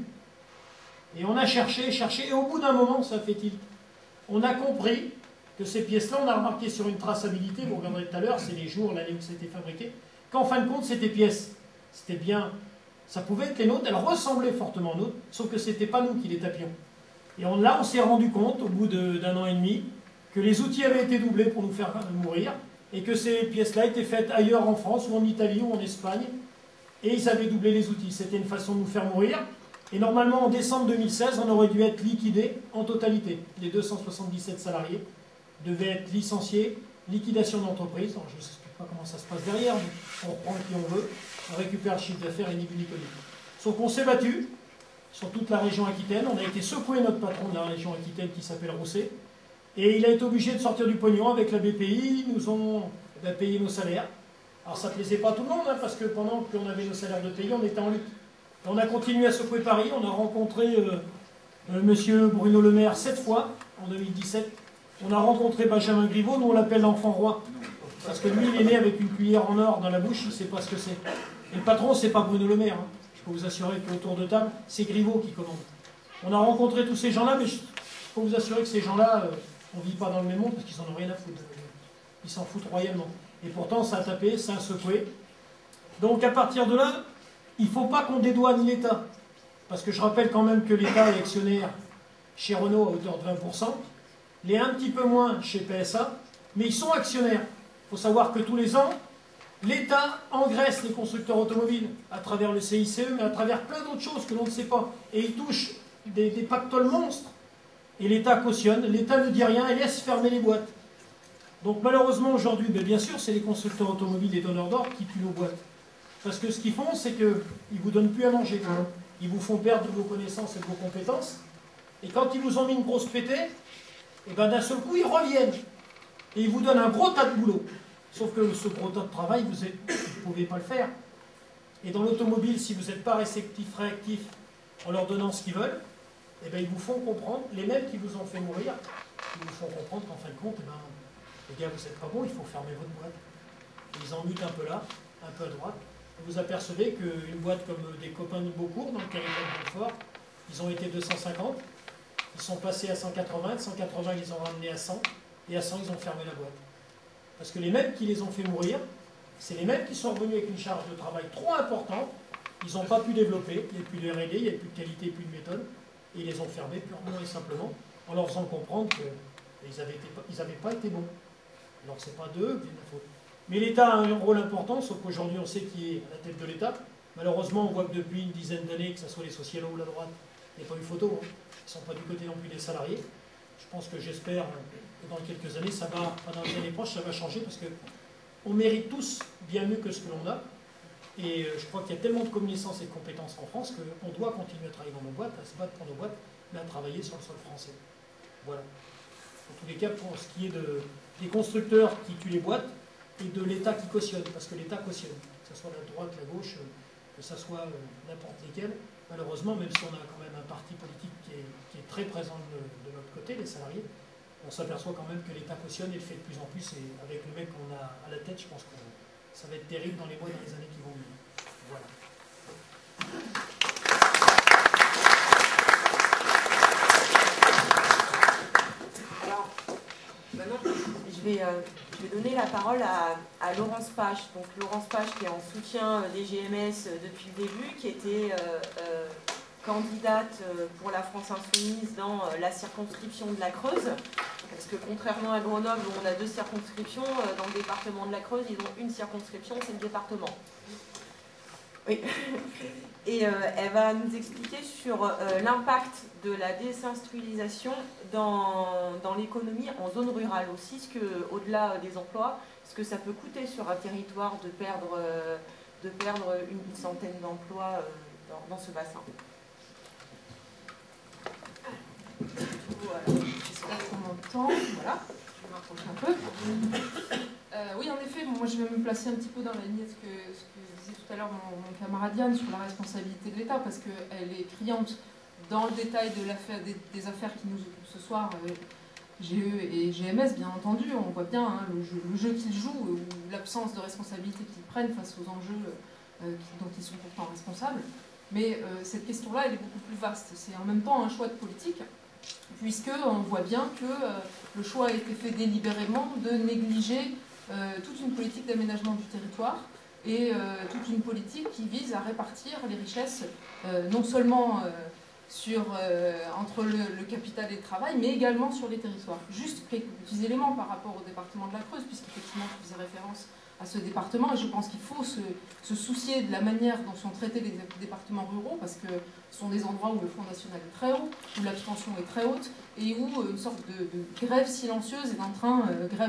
Et on a cherché, cherché, et au bout d'un moment, ça fait tilt. On a compris que ces pièces-là, on a remarqué sur une traçabilité, vous regarderez tout à l'heure, c'est les jours, l'année où c'était fabriqué, qu'en fin de compte, c'était pièces. C'était bien, ça pouvait être les nôtres, elles ressemblaient fortement aux nôtres, sauf que ce n'était pas nous qui les tapions. Et on, là, on s'est rendu compte, au bout d'un an et demi, que les outils avaient été doublés pour nous faire mourir, et que ces pièces-là étaient faites ailleurs en France, ou en Italie, ou en Espagne, et ils avaient doublé les outils. C'était une façon de nous faire mourir. Et normalement, en décembre deux mille seize, on aurait dû être liquidé en totalité. Les deux cent soixante-dix-sept salariés devaient être licenciés, liquidation d'entreprise. Alors, je ne sais pas comment ça se passe derrière, mais on reprend qui on veut, on récupère le chiffre d'affaires et ni vu ni connu. Sauf qu'on s'est battu sur toute la région Aquitaine. On a été secoué, notre patron de la région Aquitaine qui s'appelle Rousset. Et il a été obligé de sortir du pognon avec la B P I. Ils nous ont ben, payé nos salaires. Alors ça ne plaisait pas à tout le monde, hein, parce que pendant qu'on avait nos salaires de payés, on était en lutte. On a continué à secouer Paris, on a rencontré euh, euh, M. Bruno Le Maire sept fois, en deux mille dix-sept. On a rencontré Benjamin Griveaux, nous on l'appelle l'enfant roi. Parce que lui, il est né avec une cuillère en or dans la bouche, il ne sait pas ce que c'est. Et le patron, c'est pas Bruno Le Maire. Hein. Je peux vous assurer qu'autour de table, c'est Griveaux qui commande. On a rencontré tous ces gens-là, mais je peux vous assurer que ces gens-là, euh, on ne vit pas dans le même monde, parce qu'ils n'en ont rien à foutre. Ils s'en foutent royalement. Et pourtant, ça a tapé, ça a secoué. Donc à partir de là, il ne faut pas qu'on dédouane l'État. Parce que je rappelle quand même que l'État est actionnaire chez Renault à hauteur de vingt pour cent, l'est un petit peu moins chez P S A, mais ils sont actionnaires. Il faut savoir que tous les ans, l'État engraisse les constructeurs automobiles à travers le C I C E, mais à travers plein d'autres choses que l'on ne sait pas. Et il touche des, des pactoles monstres. Et l'État cautionne, l'État ne dit rien et laisse fermer les boîtes. Donc malheureusement aujourd'hui, ben bien sûr, c'est les constructeurs automobiles et donneurs d'ordre qui tuent nos boîtes. Parce que ce qu'ils font, c'est qu'ils ne vous donnent plus à manger. Ils vous font perdre vos connaissances et vos compétences. Et quand ils vous ont mis une grosse pétée, et ben d'un seul coup, ils reviennent. Et ils vous donnent un gros tas de boulot. Sauf que ce gros tas de travail, vous ne pouvez pas le faire. Et dans l'automobile, si vous n'êtes pas réceptif, réactif, en leur donnant ce qu'ils veulent, et ben ils vous font comprendre, les mêmes qui vous ont fait mourir, ils vous font comprendre qu'en fin de compte, et ben, les gars, vous n'êtes pas bon, il faut fermer votre boîte. Et ils en mutent un peu là, un peu à droite. Vous apercevez qu'une boîte comme des copains de Beaucourt, dans le territoire de Belfort, ils ont été deux cent cinquante, ils sont passés à cent quatre-vingts, de cent quatre-vingts ils ont ramené à cent, et à cent ils ont fermé la boîte. Parce que les mêmes qui les ont fait mourir, c'est les mêmes qui sont revenus avec une charge de travail trop importante, ils n'ont pas pu développer, il n'y a plus de R et D, il n'y a plus de qualité, plus de méthode, et ils les ont fermés purement et simplement, en leur faisant comprendre qu'ils n'avaient pas été bons. Alors c'est pas d'eux qui est la faute. Mais l'État a un rôle important, sauf qu'aujourd'hui on sait qui est à la tête de l'État. Malheureusement, on voit que depuis une dizaine d'années, que ce soit les socialos ou la droite, il n'y a pas eu photo. Hein. Ils ne sont pas du côté non plus des salariés. je pense que j'espère que dans quelques années, ça va, pendant les années proches, ça va changer parce qu'on mérite tous bien mieux que ce que l'on a. Et je crois qu'il y a tellement de connaissances et de compétences en France qu'on doit continuer à travailler dans nos boîtes, à se battre pour nos boîtes, mais à travailler sur le sol français. Voilà. En tous les cas, pour ce qui est de, des constructeurs qui tuent les boîtes et de l'État qui cautionne, parce que l'État cautionne, que ce soit la droite, la gauche, que ce soit n'importe lesquels. Malheureusement, même si on a quand même un parti politique qui est, qui est très présent de, de notre côté, les salariés, on s'aperçoit quand même que l'État cautionne et le fait de plus en plus. Et avec le mec qu'on a à la tête, je pense que ça va être terrible dans les mois et dans les années qui vont venir. Voilà. Alors, maintenant, je vais, euh, je vais donner la parole à, à Laurence Pache. Donc, Laurence Pache qui est en soutien des G M S depuis le début, qui était euh, euh, candidate pour la France Insoumise dans la circonscription de la Creuse. Parce que contrairement à Grenoble, où on a deux circonscriptions, dans le département de la Creuse, ils ont une circonscription, c'est le département. Oui. Et euh, elle va nous expliquer sur euh, l'impact de la désindustrialisation dans, dans l'économie en zone rurale aussi, ce que, au-delà des emplois, ce que ça peut coûter sur un territoire de perdre, euh, de perdre une centaine d'emplois euh, dans, dans ce bassin. Voilà. J'espère qu'on m'entend. Voilà, je vais m'approcher un peu. Euh, oui, en effet, moi je vais me placer un petit peu dans la lignée de ce que, ce que disait tout à l'heure mon, mon camarade Yann sur la responsabilité de l'État, parce qu'elle est criante dans le détail de l'affaire, des, des affaires qui nous occupent ce soir, euh, G E et G M S, bien entendu. On voit bien hein, le jeu, le jeu qu'ils jouent ou l'absence de responsabilité qu'ils prennent face aux enjeux euh, qui, dont ils sont pourtant responsables. Mais euh, cette question-là, elle est beaucoup plus vaste. C'est en même temps un choix de politique, puisqu'on voit bien que euh, le choix a été fait délibérément de négliger euh, toute une politique d'aménagement du territoire et euh, toute une politique qui vise à répartir les richesses euh, non seulement euh, sur, euh, entre le, le capital et le travail, mais également sur les territoires. Juste quelques petits éléments par rapport au département de la Creuse, puisqu'effectivement je faisais référence à ce département, et je pense qu'il faut se, se soucier de la manière dont sont traités les départements ruraux, parce que ce sont des endroits où le Front National est très haut, où l'abstention est très haute, et où une sorte de, de grève silencieuse est en train, euh, grève,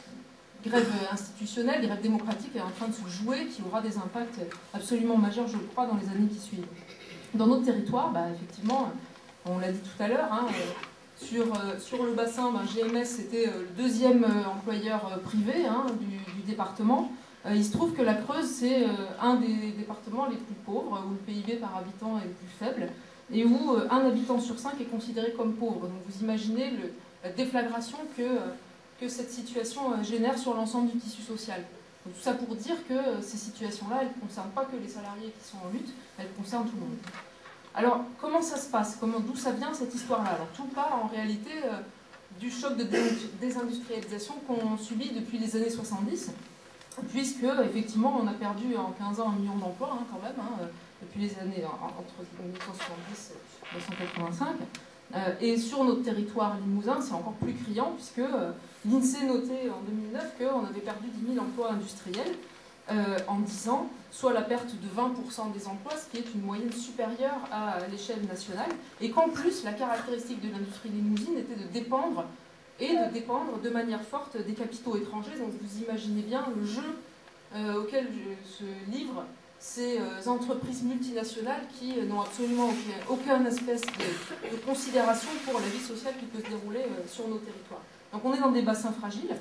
grève institutionnelle, grève démocratique est en train de se jouer, qui aura des impacts absolument majeurs, je le crois, dans les années qui suivent. Dans notre territoire, bah, effectivement, on l'a dit tout à l'heure, hein, Sur, euh, sur le bassin, ben, G M S c'était euh, le deuxième euh, employeur euh, privé hein, du, du département. Euh, il se trouve que la Creuse, c'est euh, un des départements les plus pauvres, où le P I B par habitant est le plus faible, et où euh, un habitant sur cinq est considéré comme pauvre. Donc vous imaginez le, la déflagration que, euh, que cette situation euh, génère sur l'ensemble du tissu social. Donc, tout ça pour dire que euh, ces situations-là, elles ne concernent pas que les salariés qui sont en lutte, elles concernent tout le monde. Alors, comment ça se passe? D'où ça vient cette histoire-là? Alors, tout part en réalité euh, du choc de désindustrialisation qu'on subit depuis les années soixante-dix, puisque, effectivement, on a perdu en quinze ans un million d'emplois, hein, quand même, hein, depuis les années entre mille neuf cent soixante-dix et mille neuf cent quatre-vingt-cinq. Euh, et sur notre territoire limousin, c'est encore plus criant, puisque euh, l'INSEE notait en deux mille neuf qu'on avait perdu dix mille emplois industriels. Euh, en dix ans, soit la perte de vingt pour cent des emplois, ce qui est une moyenne supérieure à l'échelle nationale, et qu'en plus, la caractéristique de l'industrie limousine était de dépendre, et de dépendre de manière forte des capitaux étrangers. Donc vous imaginez bien le jeu euh, auquel se livrent ces euh, entreprises multinationales qui euh, n'ont absolument aucun, aucun espèce de, de considération pour la vie sociale qui peut se dérouler euh, sur nos territoires. Donc on est dans des bassins fragiles.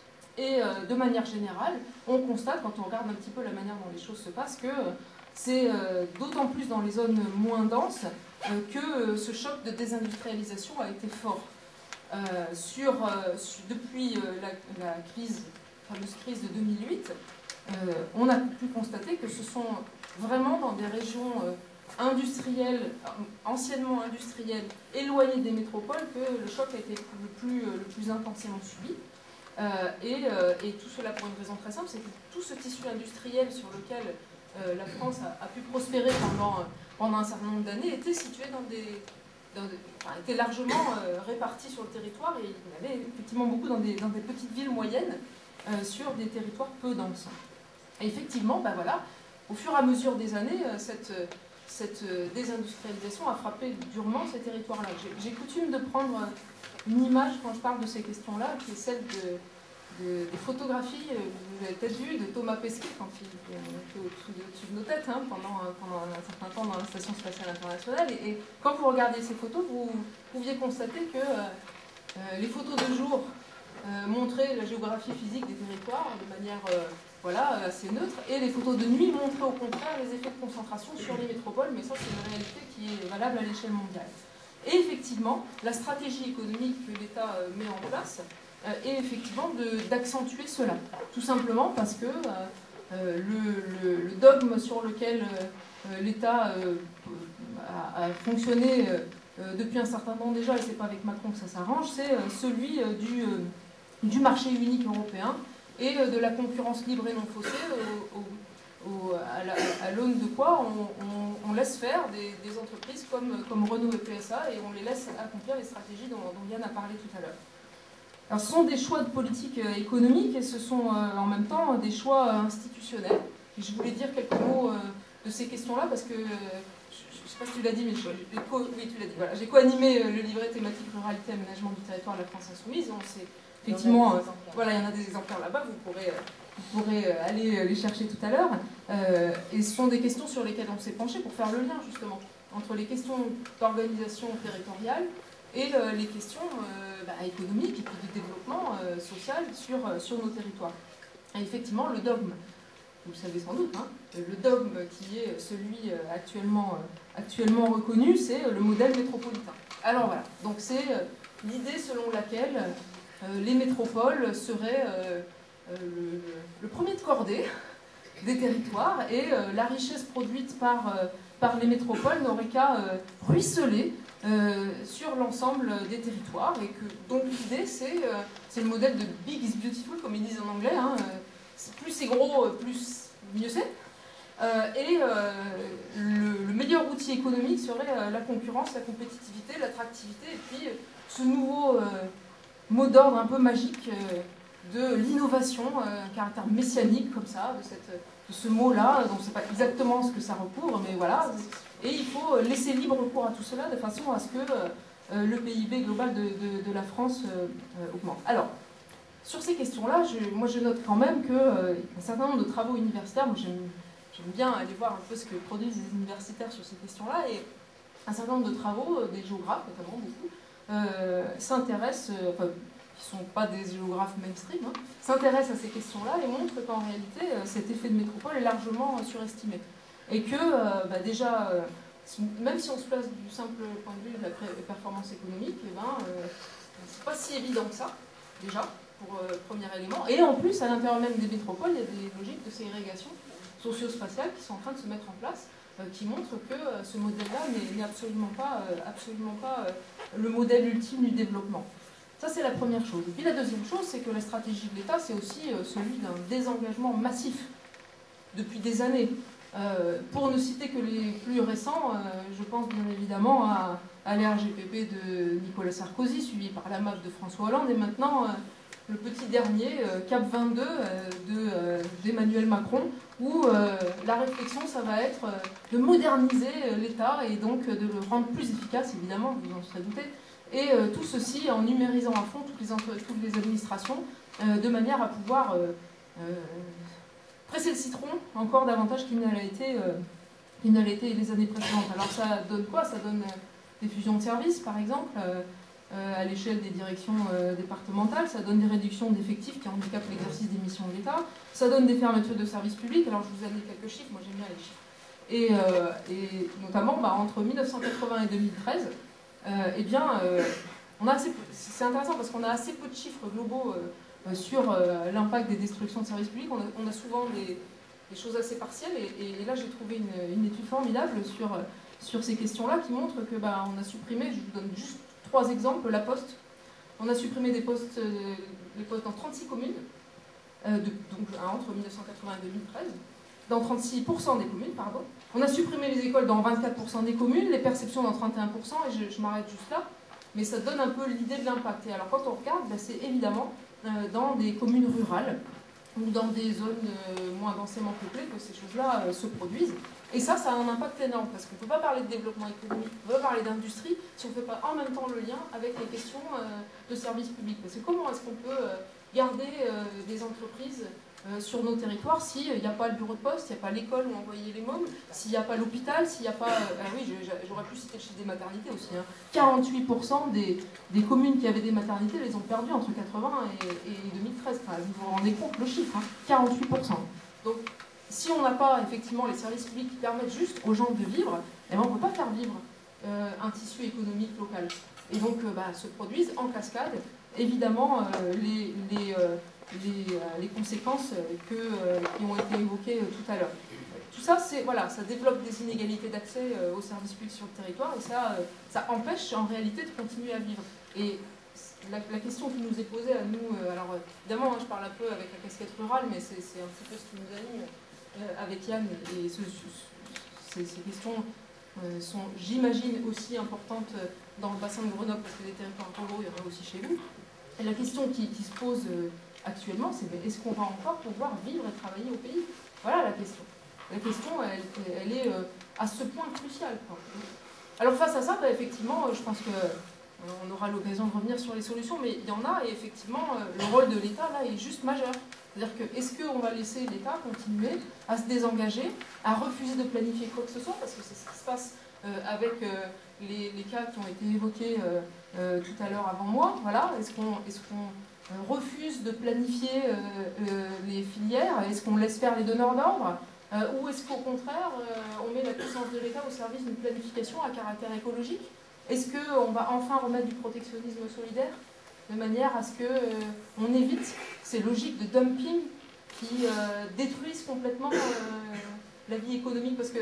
Et euh, de manière générale, on constate, quand on regarde un petit peu la manière dont les choses se passent, que euh, c'est euh, d'autant plus dans les zones moins denses euh, que euh, ce choc de désindustrialisation a été fort. Euh, sur, euh, sur, depuis euh, la, la crise, la fameuse crise de deux mille huit, euh, on a pu constater que ce sont vraiment dans des régions euh, industrielles, anciennement industrielles, éloignées des métropoles, que le choc a été le plus, le plus intensément subi. Euh, et, euh, et tout cela pour une raison très simple, c'est que tout ce tissu industriel sur lequel euh, la France a, a pu prospérer pendant, pendant un certain nombre d'années était situé dans des, dans des enfin, était largement euh, réparti sur le territoire, et il y en avait effectivement beaucoup dans des, dans des petites villes moyennes euh, sur des territoires peu denses. Et effectivement, ben voilà, au fur et à mesure des années, euh, cette, cette désindustrialisation a frappé durement ces territoires-là. J'ai coutume de prendre une image quand je parle de ces questions-là, qui est celle de, de, des photographies, euh, vous avez peut-être vu, de Thomas Pesquet, quand il était au-dessus de, au-dessus de nos têtes, hein, pendant, pendant un certain temps dans la Station Spatiale Internationale. Et, et quand vous regardiez ces photos, vous pouviez constater que euh, euh, les photos de jour euh, montraient la géographie physique des territoires de manière euh, voilà, assez neutre, et les photos de nuit montraient au contraire les effets de concentration sur les métropoles, mais ça c'est une réalité qui est valable à l'échelle mondiale. Et effectivement, la stratégie économique que l'État met en place euh, est effectivement d'accentuer cela. Tout simplement parce que euh, le, le, le dogme sur lequel euh, l'État euh, a, a fonctionné euh, depuis un certain temps déjà, et c'est pas avec Macron que ça s'arrange, c'est euh, celui euh, du, euh, du marché unique européen et euh, de la concurrence libre et non faussée, au, au, au, à l'aune de quoi on, on, on laisse faire des, des entreprises comme, comme Renault et P S A, et on les laisse accomplir les stratégies dont, dont Yann a parlé tout à l'heure. Alors ce sont des choix de politique euh, économique, et ce sont euh, en même temps des choix euh, institutionnels. Et je voulais dire quelques mots euh, de ces questions-là, parce que, euh, je ne sais pas si tu l'as dit, mais j'ai co oui, tu l'as dit, voilà, j'ai co-animé euh, le livret thématique Ruralité et Aménagement du territoire de la France Insoumise. On sait effectivement, euh, voilà, il y en a des exemplaires là-bas, vous pourrez... Euh, Vous pourrez aller les chercher tout à l'heure. Euh, et ce sont des questions sur lesquelles on s'est penché pour faire le lien, justement, entre les questions d'organisation territoriale et euh, les questions euh, bah, économiques et puis de développement euh, social sur, euh, sur nos territoires. Et effectivement, le dogme, vous le savez sans doute, hein, le dogme qui est celui euh, actuellement, euh, actuellement reconnu, c'est le modèle métropolitain. Alors voilà, donc c'est euh, l'idée selon laquelle euh, les métropoles seraient... Euh, Euh, le, le premier de cordée des territoires, et euh, la richesse produite par, euh, par les métropoles n'aurait qu'à euh, ruisseler euh, sur l'ensemble des territoires, et que donc l'idée c'est euh, le modèle de big is beautiful, comme ils disent en anglais, hein, euh, plus c'est gros, plus mieux c'est. Euh, et euh, le, le meilleur outil économique serait euh, la concurrence, la compétitivité, l'attractivité, et puis euh, ce nouveau euh, mot d'ordre un peu magique euh, de l'innovation, euh, un caractère messianique comme ça, de, cette, de ce mot-là, dont on ne sait pas exactement ce que ça recouvre, mais voilà. Et il faut laisser libre cours à tout cela de façon à ce que euh, le P I B global de, de, de la France euh, euh, augmente. Alors, sur ces questions-là, moi je note quand même qu'un euh, certain nombre de travaux universitaires, moi j'aime bien aller voir un peu ce que produisent les universitaires sur ces questions-là, et un certain nombre de travaux, euh, des géographes notamment beaucoup, euh, s'intéressent, euh, enfin, qui ne sont pas des géographes mainstream, hein, s'intéressent à ces questions-là et montrent qu'en réalité, euh, cet effet de métropole est largement euh, surestimé. Et que, euh, bah, déjà, euh, même si on se place du simple point de vue de la performance économique, eh ben, euh, c'est pas si évident que ça, déjà, pour euh, premier élément. Et en plus, à l'intérieur même des métropoles, il y a des logiques de ségrégation socio-spatiale qui sont en train de se mettre en place, euh, qui montrent que euh, ce modèle-là n'est absolument pas, euh, absolument pas euh, le modèle ultime du développement. Ça, c'est la première chose. Et puis la deuxième chose, c'est que la stratégie de l'État, c'est aussi euh, celui d'un désengagement massif depuis des années. Euh, pour ne citer que les plus récents, euh, je pense bien évidemment à, à l'R G P P de Nicolas Sarkozy, suivi par la M A P de François Hollande, et maintenant euh, le petit dernier, euh, CAP vingt-deux euh, d'Emmanuel de, euh, Macron, où euh, la réflexion, ça va être euh, de moderniser euh, l'État et donc euh, de le rendre plus efficace, évidemment, vous en serez douté. Et euh, tout ceci en numérisant à fond toutes les, toutes les administrations, euh, de manière à pouvoir euh, euh, presser le citron encore davantage qu'il ne l'a été, euh, été les années précédentes. Alors ça donne quoi? Ça donne euh, des fusions de services, par exemple, euh, euh, à l'échelle des directions euh, départementales. Ça donne des réductions d'effectifs qui handicapent l'exercice des missions de l'État. Ça donne des fermetures de services publics. Alors je vous ai donné quelques chiffres, moi j'aime bien les chiffres. Et, euh, et notamment, bah, entre mille neuf cent quatre-vingts et deux mille treize, Euh, eh bien, euh, c'est intéressant parce qu'on a assez peu de chiffres globaux euh, sur euh, l'impact des destructions de services publics. On a, on a souvent des, des choses assez partielles, et, et, et là j'ai trouvé une, une étude formidable sur, sur ces questions-là qui montre que bah, on a supprimé, je vous donne juste trois exemples, la Poste. On a supprimé des postes, euh, des postes dans trente-six communes, euh, de, donc hein, entre mille neuf cent quatre-vingts et deux mille treize. Dans trente-six pour cent des communes, pardon. On a supprimé les écoles dans vingt-quatre pour cent des communes, les perceptions dans trente et un pour cent, et je, je m'arrête juste là, mais ça donne un peu l'idée de l'impact. Et alors quand on regarde, ben, c'est évidemment euh, dans des communes rurales, ou dans des zones euh, moins densément peuplées que ces choses-là euh, se produisent. Et ça, ça a un impact énorme, parce qu'on ne peut pas parler de développement économique, on ne peut pas parler d'industrie, si on ne fait pas en même temps le lien avec les questions euh, de services publics. Parce que comment est-ce qu'on peut euh, garder euh, des entreprises euh, sur nos territoires s'il n'y a pas le bureau de poste, s'il n'y a pas l'école où envoyer les mômes, s'il n'y a pas l'hôpital, s'il n'y a pas... Euh, ah oui, j'aurais pu citer le chiffre des maternités aussi. Hein. quarante-huit pour cent des, des communes qui avaient des maternités les ont perdues entre quatre-vingts et, et deux mille treize. Enfin, vous vous rendez compte le chiffre, hein, quarante-huit pour cent. Donc, si on n'a pas effectivement les services publics qui permettent juste aux gens de vivre, eh ben, on ne peut pas faire vivre euh, un tissu économique local. Et donc euh, bah, se produisent en cascade, évidemment, euh, les, les, euh, les, euh, les conséquences que, euh, qui ont été évoquées euh, tout à l'heure. Tout ça, voilà, ça développe des inégalités d'accès euh, aux services publics sur le territoire, et ça, euh, ça empêche en réalité de continuer à vivre. Et la, la question qui nous est posée à nous, euh, alors évidemment, hein, je parle un peu avec la casquette rurale, mais c'est un petit peu ce qui nous anime. Euh, avec Yann, et ce, ce, ces, ces questions euh, sont, j'imagine, aussi importantes dans le bassin de Grenoble, parce que des territoires ruraux, il y en a aussi chez vous. Et la question qui, qui se pose euh, actuellement, c'est est-ce qu'on va encore pouvoir vivre et travailler au pays? Voilà la question. La question, elle, elle est euh, à ce point cruciale, quoi. Alors face à ça, bah, effectivement, je pense que euh, on aura l'occasion de revenir sur les solutions, mais il y en a, et effectivement, euh, le rôle de l'État, là, est juste majeur. C'est-à-dire que, est-ce qu'on va laisser l'État continuer à se désengager, à refuser de planifier quoi que ce soit, parce que c'est ce qui se passe euh, avec euh, les, les cas qui ont été évoqués euh, euh, tout à l'heure avant moi, voilà. Est-ce qu'on est-ce qu'on euh, refuse de planifier euh, euh, les filières? Est-ce qu'on laisse faire les donneurs d'ordre? euh, Ou est-ce qu'au contraire, euh, on met la puissance de l'État au service d'une planification à caractère écologique? Est-ce qu'on va enfin remettre du protectionnisme solidaire, de manière à ce qu'on euh, évite ces logiques de dumping qui euh, détruisent complètement euh, la vie économique? Parce que,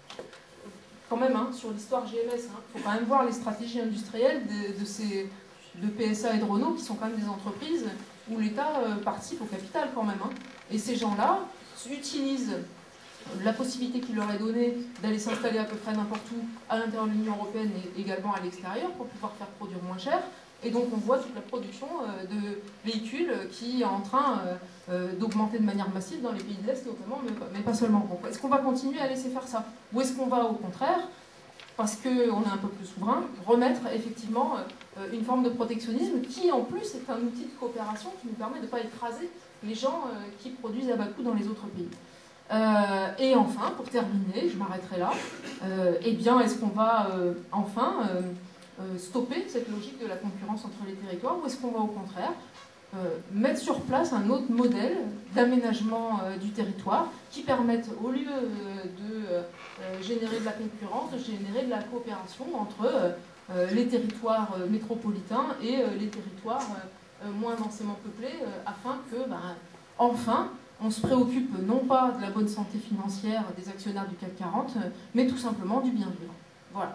quand même, hein, sur l'histoire G M S, il hein, faut quand même voir les stratégies industrielles de, de ces de P S A et de Renault, qui sont quand même des entreprises où l'État euh, participe au capital quand même. Hein. Et ces gens-là utilisent la possibilité qui leur est donnée d'aller s'installer à peu près n'importe où à l'intérieur de l'Union européenne et également à l'extérieur pour pouvoir faire produire moins cher. Et donc on voit toute la production euh, de véhicules qui est en train euh, euh, d'augmenter de manière massive dans les pays de l'Est notamment, mais, mais pas seulement. Est-ce qu'on va continuer à laisser faire ça? Ou est-ce qu'on va au contraire, parce qu'on est un peu plus souverain, remettre effectivement euh, une forme de protectionnisme qui en plus est un outil de coopération qui nous permet de ne pas écraser les gens euh, qui produisent à bas coût dans les autres pays? Euh, et enfin, pour terminer, je m'arrêterai là, euh, eh bien, est-ce qu'on va euh, enfin euh, euh, stopper cette logique de la concurrence entre les territoires, ou est-ce qu'on va au contraire euh, mettre sur place un autre modèle d'aménagement euh, du territoire qui permette, au lieu euh, de euh, générer de la concurrence, de générer de la coopération entre euh, les territoires euh, métropolitains et euh, les territoires euh, moins densément peuplés, euh, afin que, ben, enfin, on se préoccupe non pas de la bonne santé financière des actionnaires du CAC quarante, mais tout simplement du bien vivre. Voilà.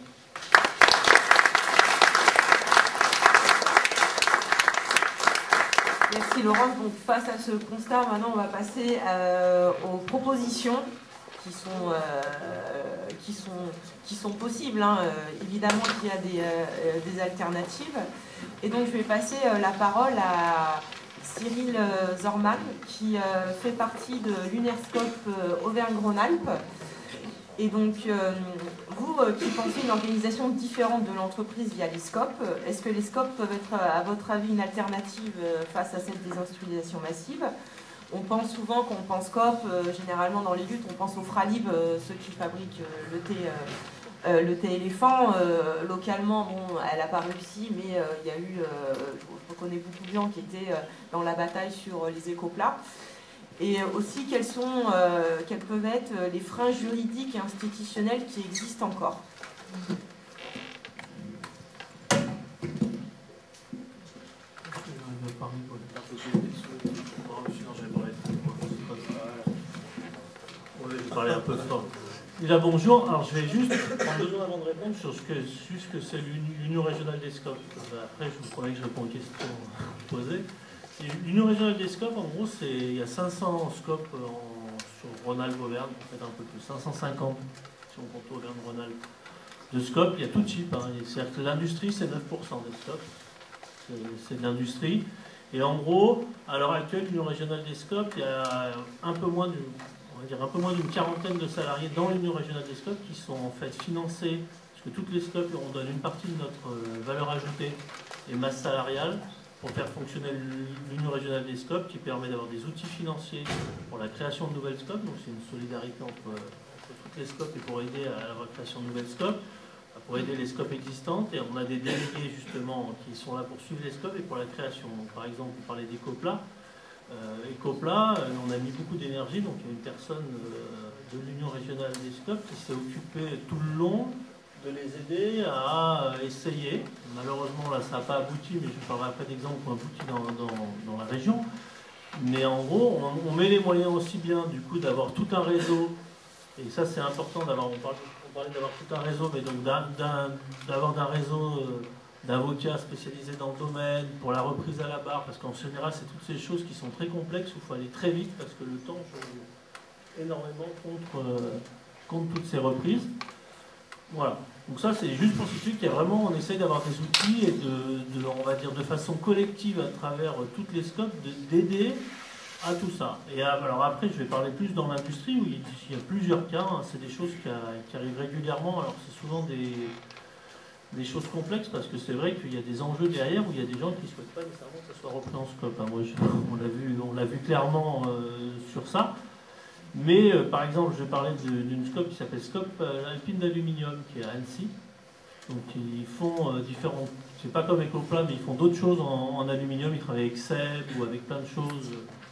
Merci Laurence. Donc face à ce constat, maintenant on va passer euh, aux propositions qui sont, euh, qui sont, qui sont possibles. Hein. Euh, évidemment qu'il y a des, euh, des alternatives. Et donc je vais passer euh, la parole à Cyril Zorman, qui euh, fait partie de l'UNERSCOP euh, Auvergne-Rhône-Alpes. Et donc, euh, vous euh, qui pensez une organisation différente de l'entreprise via les scopes, est-ce que les scopes peuvent être, à votre avis, une alternative euh, face à cette désindustrialisation massive? On pense souvent, quand on pense scop, euh, généralement dans les luttes, on pense aux Fralib, euh, ceux qui fabriquent euh, le thé. Euh, Euh, le thé éléphant, euh, localement, bon, elle n'a pas réussi, mais il euh, y a eu, euh, je reconnais beaucoup de gens qui étaient euh, dans la bataille sur euh, les écoplats. Et euh, aussi, quels, sont, euh, quels peuvent être les freins juridiques et institutionnels qui existent encore. Je vais parler un peu fort. Déjà bonjour, alors je vais juste prendre deux secondes avant de répondre sur ce que, ce que c'est l'Union régionale des scopes. Après, je vous promets que je réponds aux questions posées. L'Union régionale des scopes, en gros, il y a cinq cents scopes en, sur Rhône-Alpes-Auvergne, en fait un peu plus, cinq cent cinquante si on compte Auvergne-Rhône-Alpes. De scopes, il y a tout type. Hein. C'est-à-dire que l'industrie, c'est neuf pour cent des scopes. C'est de l'industrie. Et en gros, à l'heure actuelle, l'Union régionale des scopes, il y a un peu moins de... on va dire un peu moins d'une quarantaine de salariés dans l'Union régionale des scopes qui sont en fait financés, parce que toutes les scopes, on donne une partie de notre valeur ajoutée et masse salariale pour faire fonctionner l'Union régionale des scopes qui permet d'avoir des outils financiers pour la création de nouvelles scopes. Donc c'est une solidarité entre, entre toutes les scopes et pour aider à la création de nouvelles scopes, pour aider les scopes existantes. Et on a des délégués justement qui sont là pour suivre les scopes et pour la création. Donc, par exemple, vous parlez d'Ecopla. Euh, Ecopla, euh, on a mis beaucoup d'énergie, donc il y a une personne euh, de l'Union régionale des scopes qui s'est occupée tout le long de les aider à essayer. Malheureusement, là, ça n'a pas abouti, mais je parlerai après d'exemples qui ont abouti dans, dans, dans la région. Mais en gros, on, on met les moyens aussi bien, du coup, d'avoir tout un réseau, et ça, c'est important d'avoir, on parle, on parlait d'avoir tout un réseau, mais donc d'avoir d'un réseau euh, d'avocats spécialisés dans le domaine, pour la reprise à la barre, parce qu'en général, c'est toutes ces choses qui sont très complexes, où il faut aller très vite, parce que le temps joue énormément contre, euh, contre toutes ces reprises. Voilà. Donc ça, c'est juste pour situer qu'il y a vraiment, on essaye d'avoir des outils et de, de, on va dire, de façon collective à travers toutes les scopes, d'aider à tout ça. Et alors après, je vais parler plus dans l'industrie où il y a plusieurs cas. Hein, c'est des choses qui, qui arrivent régulièrement. Alors c'est souvent des, des choses complexes parce que c'est vrai qu'il y a des enjeux derrière où il y a des gens qui ne souhaitent pas nécessairement que ça soit repris en scope. Hein. Moi, je, on l'a vu, on l'a vu clairement euh, sur ça. Mais euh, par exemple, je vais parler d'une scope qui s'appelle Scope euh, Alpine d'aluminium, qui est à Annecy. Donc ils font euh, différents, c'est pas comme Ecopla, mais ils font d'autres choses en, en aluminium. Ils travaillent avec Seb ou avec plein de choses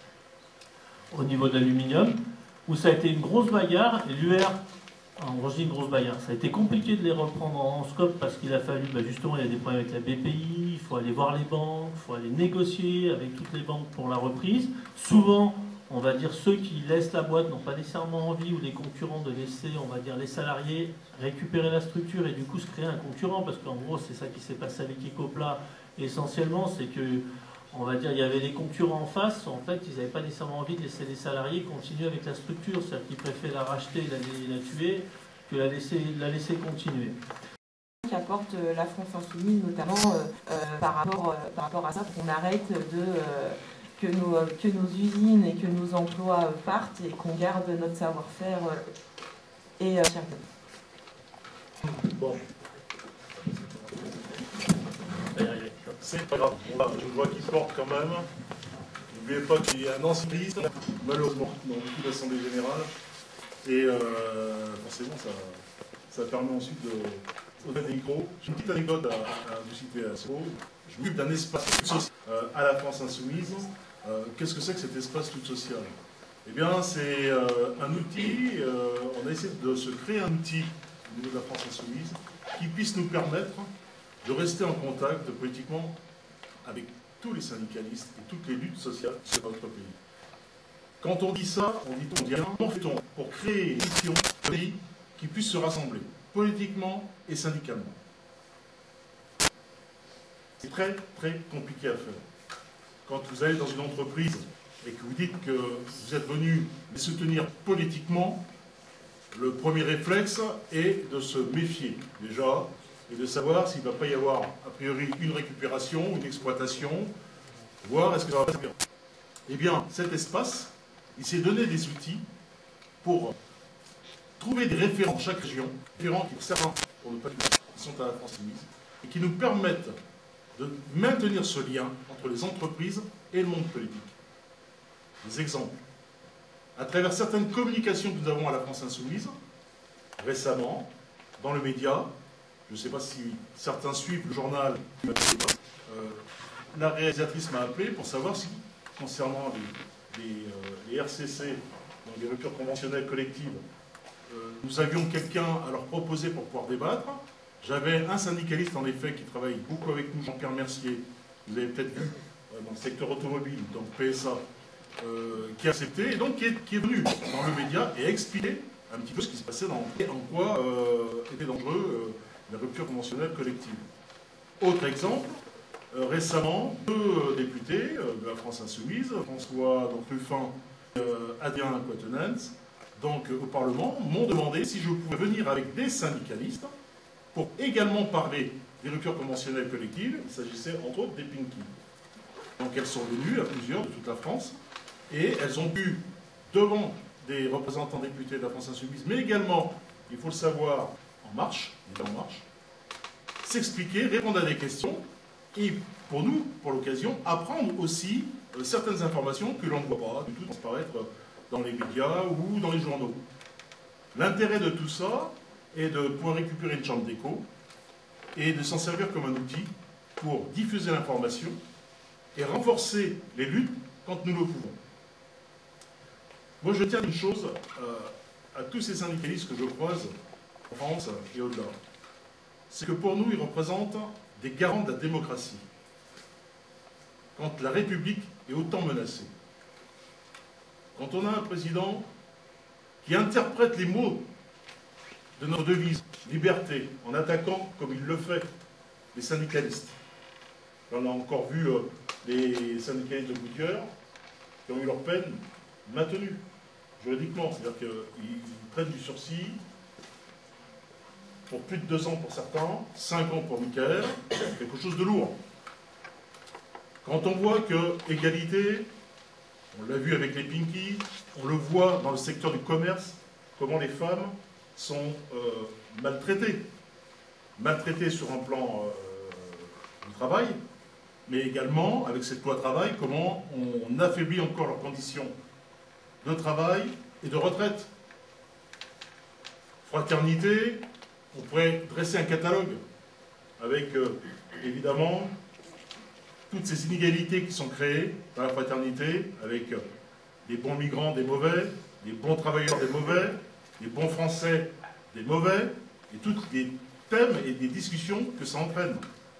euh, au niveau d'aluminium, où ça a été une grosse bagarre. Et l'U R, on dit une grosse bagarre, ça a été compliqué de les reprendre en, en scope parce qu'il a fallu, bah justement, il y a des problèmes avec la B P I, il faut aller voir les banques, il faut aller négocier avec toutes les banques pour la reprise. Souvent, on va dire ceux qui laissent la boîte n'ont pas nécessairement envie, ou les concurrents, de laisser, on va dire, les salariés récupérer la structure et du coup se créer un concurrent, parce qu'en gros c'est ça qui s'est passé avec Ecopla essentiellement, c'est que, on va dire, il y avait les concurrents en face, en fait ils n'avaient pas nécessairement envie de laisser les salariés continuer avec la structure, c'est-à-dire qu'ils préféraient la racheter et la, la tuer que la laisser, la laisser continuer. Qui apporte euh, la France Insoumise notamment euh, euh, par, rapport, euh, par rapport à ça, pour qu'on arrête de... Euh, Que nos, que nos usines et que nos emplois partent et qu'on garde notre savoir-faire et euh, bon. C'est pas grave. Je vois qu'il porte quand même. N'oubliez pas qu'il y a un ancien liste, malheureusement, dans beaucoup d'assemblées générales. Et euh, forcément, ça, ça permet ensuite de faire des micros. J'ai une petite anecdote à, à vous citer à ce propos. Je m'occupe d'un espace social euh, à la France Insoumise. Euh, Qu'est-ce que c'est que cet espace tout social? Eh bien, c'est euh, un outil, euh, on a essayé de se créer un outil au niveau de la France Insoumise qui puisse nous permettre de rester en contact politiquement avec tous les syndicalistes et toutes les luttes sociales sur notre pays. Quand on dit ça, on dit on dit comment fait-on pour créer une mission de pays qui puisse se rassembler politiquement et syndicalement? C'est très très compliqué à faire. Quand vous allez dans une entreprise et que vous dites que vous êtes venu les soutenir politiquement, le premier réflexe est de se méfier déjà et de savoir s'il ne va pas y avoir a priori une récupération, une exploitation, voire est-ce que ça va pas bien. Eh bien, cet espace, il s'est donné des outils pour trouver des référents dans chaque région, référents qui, pour certains, pour ne pas dire, qui sont à la France Insoumise, et qui nous permettent de maintenir ce lien entre les entreprises et le monde politique. Des exemples. À travers certaines communications que nous avons à la France Insoumise, récemment, dans le média, je ne sais pas si certains suivent le journal, euh, la réalisatrice m'a appelé pour savoir si, concernant les, les, euh, les R C C, donc les ruptures conventionnelles collectives, euh, nous avions quelqu'un à leur proposer pour pouvoir débattre. J'avais un syndicaliste, en effet, qui travaille beaucoup avec nous, Jean-Pierre Mercier, vous avez peut-être vu, euh, dans le secteur automobile, donc P S A, euh, qui a accepté, et donc qui est, qui est venu dans le média et a expliqué un petit peu ce qui se passait, dans, et en quoi euh, était dangereux euh, la rupture conventionnelle collective. Autre exemple, euh, récemment, deux euh, députés euh, de la France Insoumise, François donc, Ruffin et euh, Adrien Quatennens, donc euh, au Parlement, m'ont demandé si je pouvais venir avec des syndicalistes pour également parler des ruptures conventionnelles collectives. Il s'agissait entre autres des Pinky. Donc elles sont venues à plusieurs de toute la France et elles ont pu, devant des représentants députés de la France Insoumise, mais également, il faut le savoir, En Marche, En Marche, s'expliquer, répondre à des questions, et pour nous, pour l'occasion, apprendre aussi euh, certaines informations que l'on ne voit pas du tout transparaître dans les médias ou dans les journaux. L'intérêt de tout ça est de pouvoir récupérer une chambre d'écho et de s'en servir comme un outil pour diffuser l'information et renforcer les luttes quand nous le pouvons. Moi, je tiens une chose euh, à tous ces syndicalistes que je croise en France et au-delà. C'est que pour nous, ils représentent des garants de la démocratie. Quand la République est autant menacée. Quand on a un président qui interprète les mots de notre devise, liberté, en attaquant, comme il le fait, les syndicalistes. On a encore vu euh, les syndicalistes de Goodyear qui ont eu leur peine maintenue, juridiquement. C'est-à-dire qu'ils prennent du sursis pour plus de deux ans pour certains, cinq ans pour Michael, quelque chose de lourd. Quand on voit que égalité, on l'a vu avec les Pinky, on le voit dans le secteur du commerce, comment les femmes sont euh, maltraitées. Maltraitées sur un plan euh, du travail, mais également, avec cette loi travail, comment on affaiblit encore leurs conditions de travail et de retraite. Fraternité, on pourrait dresser un catalogue avec, euh, évidemment, toutes ces inégalités qui sont créées dans la fraternité, avec euh, des bons migrants, des mauvais, des bons travailleurs, des mauvais, des bons Français, des mauvais, et tous les thèmes et des discussions que ça entraîne.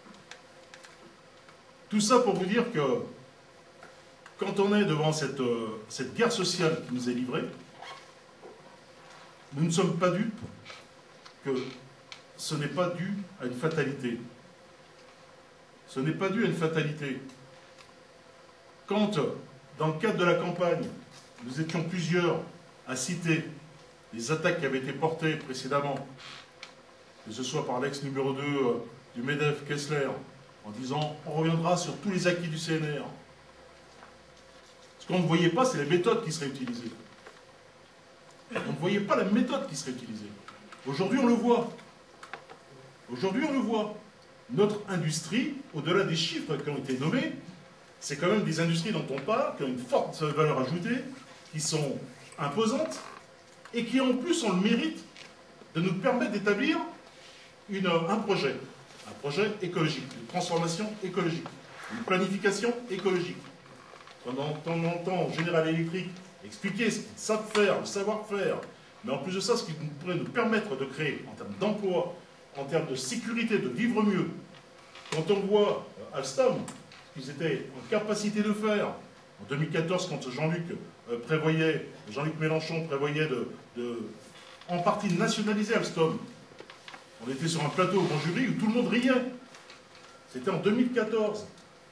Tout ça pour vous dire que quand on est devant cette, euh, cette guerre sociale qui nous est livrée, nous ne sommes pas dupes que ce n'est pas dû à une fatalité. Ce n'est pas dû à une fatalité. Quand, dans le cadre de la campagne, nous étions plusieurs à citer les attaques qui avaient été portées précédemment, que ce soit par l'ex numéro deux euh, du MEDEF, Kessler, en disant on reviendra sur tous les acquis du C N R. Ce qu'on ne voyait pas, c'est les méthodes qui seraient utilisées. On ne voyait pas la méthode qui serait utilisée. Aujourd'hui, on le voit. Aujourd'hui, on le voit. Notre industrie, au-delà des chiffres qui ont été nommés, c'est quand même des industries dont on parle, qui ont une forte valeur ajoutée, qui sont imposantes, et qui en plus ont le mérite de nous permettre d'établir une, un projet, un projet écologique, une transformation écologique, une planification écologique. Quand on entend General Electric expliquer ce qu'ils savent faire, le savoir-faire, mais en plus de ça, ce qui pourrait nous permettre de créer en termes d'emploi, en termes de sécurité, de vivre mieux. Quand on voit euh, Alstom, ce qu'ils étaient en capacité de faire, en deux mille quatorze, quand Jean-Luc euh, prévoyait, Jean-Luc Mélenchon prévoyait de, de, en partie, nationaliser Alstom, on était sur un plateau au grand jury où tout le monde riait. C'était en deux mille quatorze.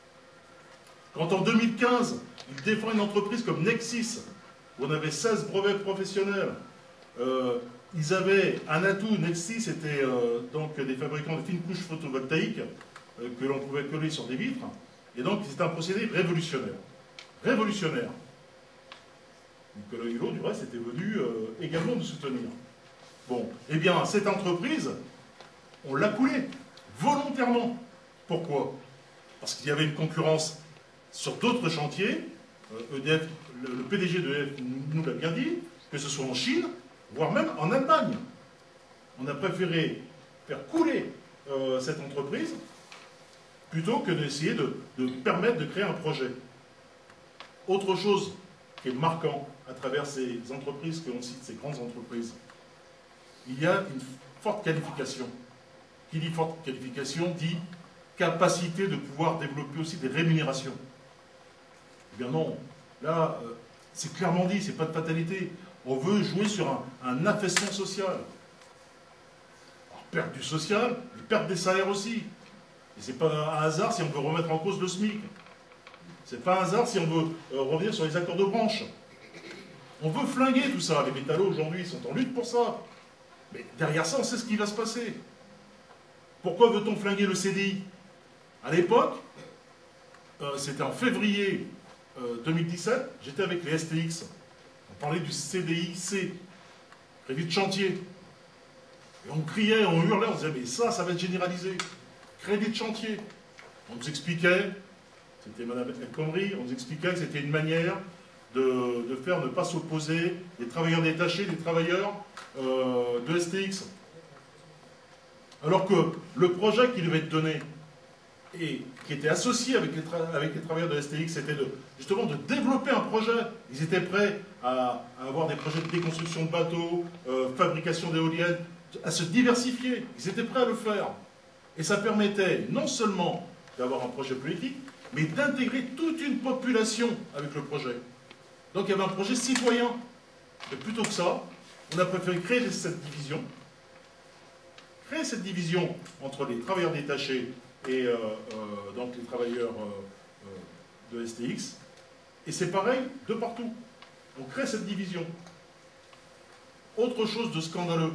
Quand en deux mille quinze, il défend une entreprise comme Nexis, où on avait seize brevets professionnels, euh, ils avaient un atout. Nexis était euh, donc des fabricants de fines couches photovoltaïques euh, que l'on pouvait coller sur des vitres, et donc c'était un procédé révolutionnaire. Révolutionnaire. Nicolas Hulot, du reste, était venu euh, également nous soutenir. Bon, eh bien, cette entreprise, on l'a coulée, volontairement. Pourquoi? Parce qu'il y avait une concurrence sur d'autres chantiers. euh, E D F, le, le P D G d'E D F nous l'a bien dit, que ce soit en Chine, voire même en Allemagne. On a préféré faire couler euh, cette entreprise plutôt que d'essayer de, de permettre de créer un projet. Autre chose qui est marquant à travers ces entreprises que l'on cite, ces grandes entreprises, il y a une forte qualification. Qui dit forte qualification dit capacité de pouvoir développer aussi des rémunérations. Eh bien non, là, euh, c'est clairement dit, c'est pas de fatalité. On veut jouer sur un, un affaissement social. Alors, perte du social, mais perte des salaires aussi. Et c'est pas un hasard si on veut remettre en cause le SMIC. C'est pas un hasard si on veut euh, revenir sur les accords de branche. On veut flinguer tout ça. Les métallos aujourd'hui sont en lutte pour ça. Mais derrière ça, on sait ce qui va se passer. Pourquoi veut-on flinguer le C D I? À l'époque, euh, c'était en février euh, deux mille dix-sept, j'étais avec les S T X, parlait du C D I C, crédit de chantier. Et on criait, on hurlait, on disait, mais ça, ça va être généralisé. Crédit de chantier. On nous expliquait, c'était Mme El Khomri, on nous expliquait que c'était une manière de, de faire ne pas s'opposer les travailleurs détachés, les travailleurs euh, de S T X. Alors que le projet qui devait être donné et qui était associé avec les, avec les travailleurs de S T X, c'était de, justement de développer un projet. Ils étaient prêts à, à avoir des projets de déconstruction de bateaux, euh, fabrication d'éoliennes, à se diversifier. Ils étaient prêts à le faire. Et ça permettait non seulement d'avoir un projet politique, mais d'intégrer toute une population avec le projet. Donc il y avait un projet citoyen. Et plutôt que ça, on a préféré créer cette division, créer cette division entre les travailleurs détachés et euh, euh, donc les travailleurs euh, euh, de S T X. Et c'est pareil de partout. On crée cette division. Autre chose de scandaleux,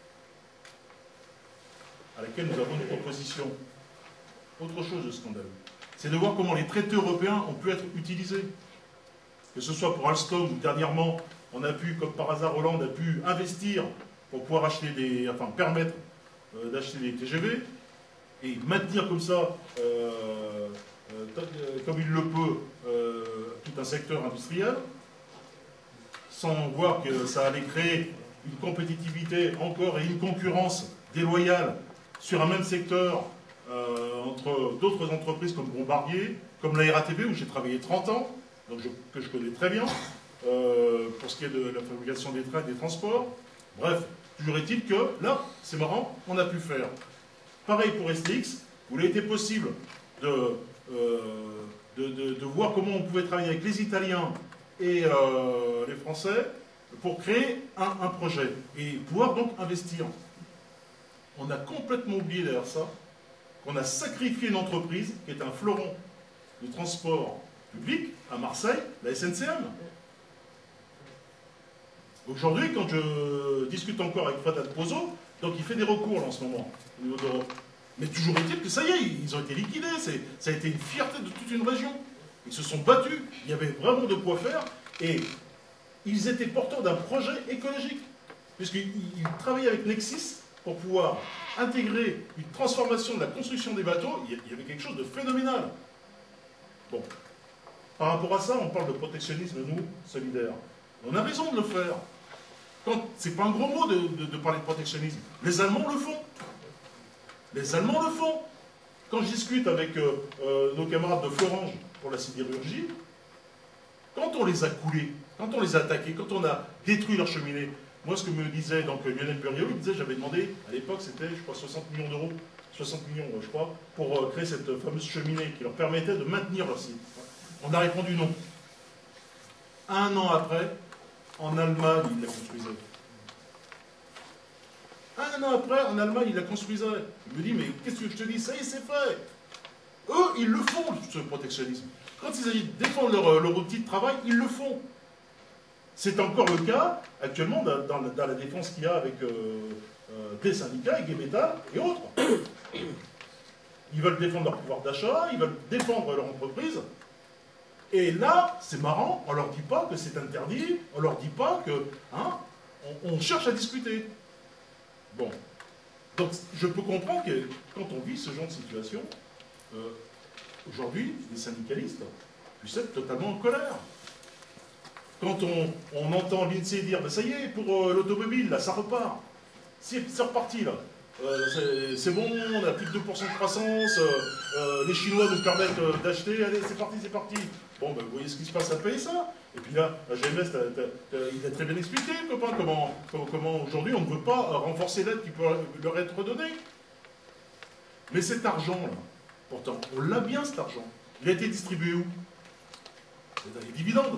à laquelle nous avons une proposition, autre chose de scandaleux, c'est de voir comment les traités européens ont pu être utilisés. Que ce soit pour Alstom, ou dernièrement, on a pu, comme par hasard, Hollande a pu investir pour pouvoir acheter des, enfin permettre euh, d'acheter des T G V, et maintenir comme ça, euh, euh, comme il le peut, euh, tout un secteur industriel, sans voir que ça allait créer une compétitivité encore et une concurrence déloyale sur un même secteur euh, entre d'autres entreprises comme Bombardier, comme la R A T P où j'ai travaillé trente ans, donc je, que je connais très bien, euh, pour ce qui est de la fabrication des trains et des transports. Bref, toujours est-il que là, c'est marrant, on a pu faire. Pareil pour S T X, où il a été possible de, euh, de, de, de voir comment on pouvait travailler avec les Italiens et euh, les Français pour créer un, un projet et pouvoir donc investir. On a complètement oublié derrière ça qu'on a sacrifié une entreprise qui est un fleuron du transport public à Marseille, la S N C M. Aujourd'hui, quand je discute encore avec Fred Pozo, donc il fait des recours là, en ce moment au niveau d'Europe. Mais toujours est-il que ça y est, ils ont été liquidés. Ça a été une fierté de toute une région. Ils se sont battus. Il y avait vraiment de quoi faire. Et ils étaient porteurs d'un projet écologique. Puisqu'ils travaillaient avec Nexis pour pouvoir intégrer une transformation de la construction des bateaux. Il y avait quelque chose de phénoménal. Bon. Par rapport à ça, on parle de protectionnisme, nous, solidaires. On a raison de le faire. C'est pas un gros mot de, de, de parler de protectionnisme. Les Allemands le font. Les Allemands le font. Quand je discute avec euh, euh, nos camarades de Florange pour la sidérurgie, quand on les a coulés, quand on les a attaqués, quand on a détruit leur cheminée, moi ce que me disait donc Lionel Buriot, il me disait, j'avais demandé, à l'époque c'était je crois soixante millions d'euros, soixante millions je crois, pour euh, créer cette fameuse cheminée qui leur permettait de maintenir leur site. On a répondu non. Un an après, en Allemagne, ils la construisaient. Un an après, en Allemagne, ils la construisaient. Il me dit, mais qu'est-ce que je te dis? Ça y est, c'est fait. Eux, ils le font, ce protectionnisme. Quand il s'agit de défendre leur, leur outil de travail, ils le font. C'est encore le cas, actuellement, dans, dans, dans la défense qu'il y a avec euh, euh, des syndicats, Gay Metal et autres. Ils veulent défendre leur pouvoir d'achat, ils veulent défendre leur entreprise. Et là, c'est marrant, on ne leur dit pas que c'est interdit, on ne leur dit pas que... Hein, on, on cherche à discuter. Bon. Donc, je peux comprendre que quand on vit ce genre de situation, euh, aujourd'hui, les syndicalistes puissent être totalement en colère. Quand on, on entend l'INSEE dire, ben ça y est, pour euh, l'automobile, là, ça repart. C'est reparti, là. Euh, c'est bon, on a plus de deux pour cent de croissance, euh, euh, les Chinois nous permettent euh, d'acheter, allez, c'est parti, c'est parti. Bon, ben, vous voyez ce qui se passe à payer ça. Et puis là, la G M S, t'as, t'as, t'as, il a très bien expliqué, copain, comment, comment, comment aujourd'hui on ne veut pas renforcer l'aide qui peut leur être donnée. Mais cet argent-là, pourtant, on l'a bien cet argent. Il a été distribué où? C'est dans les dividendes.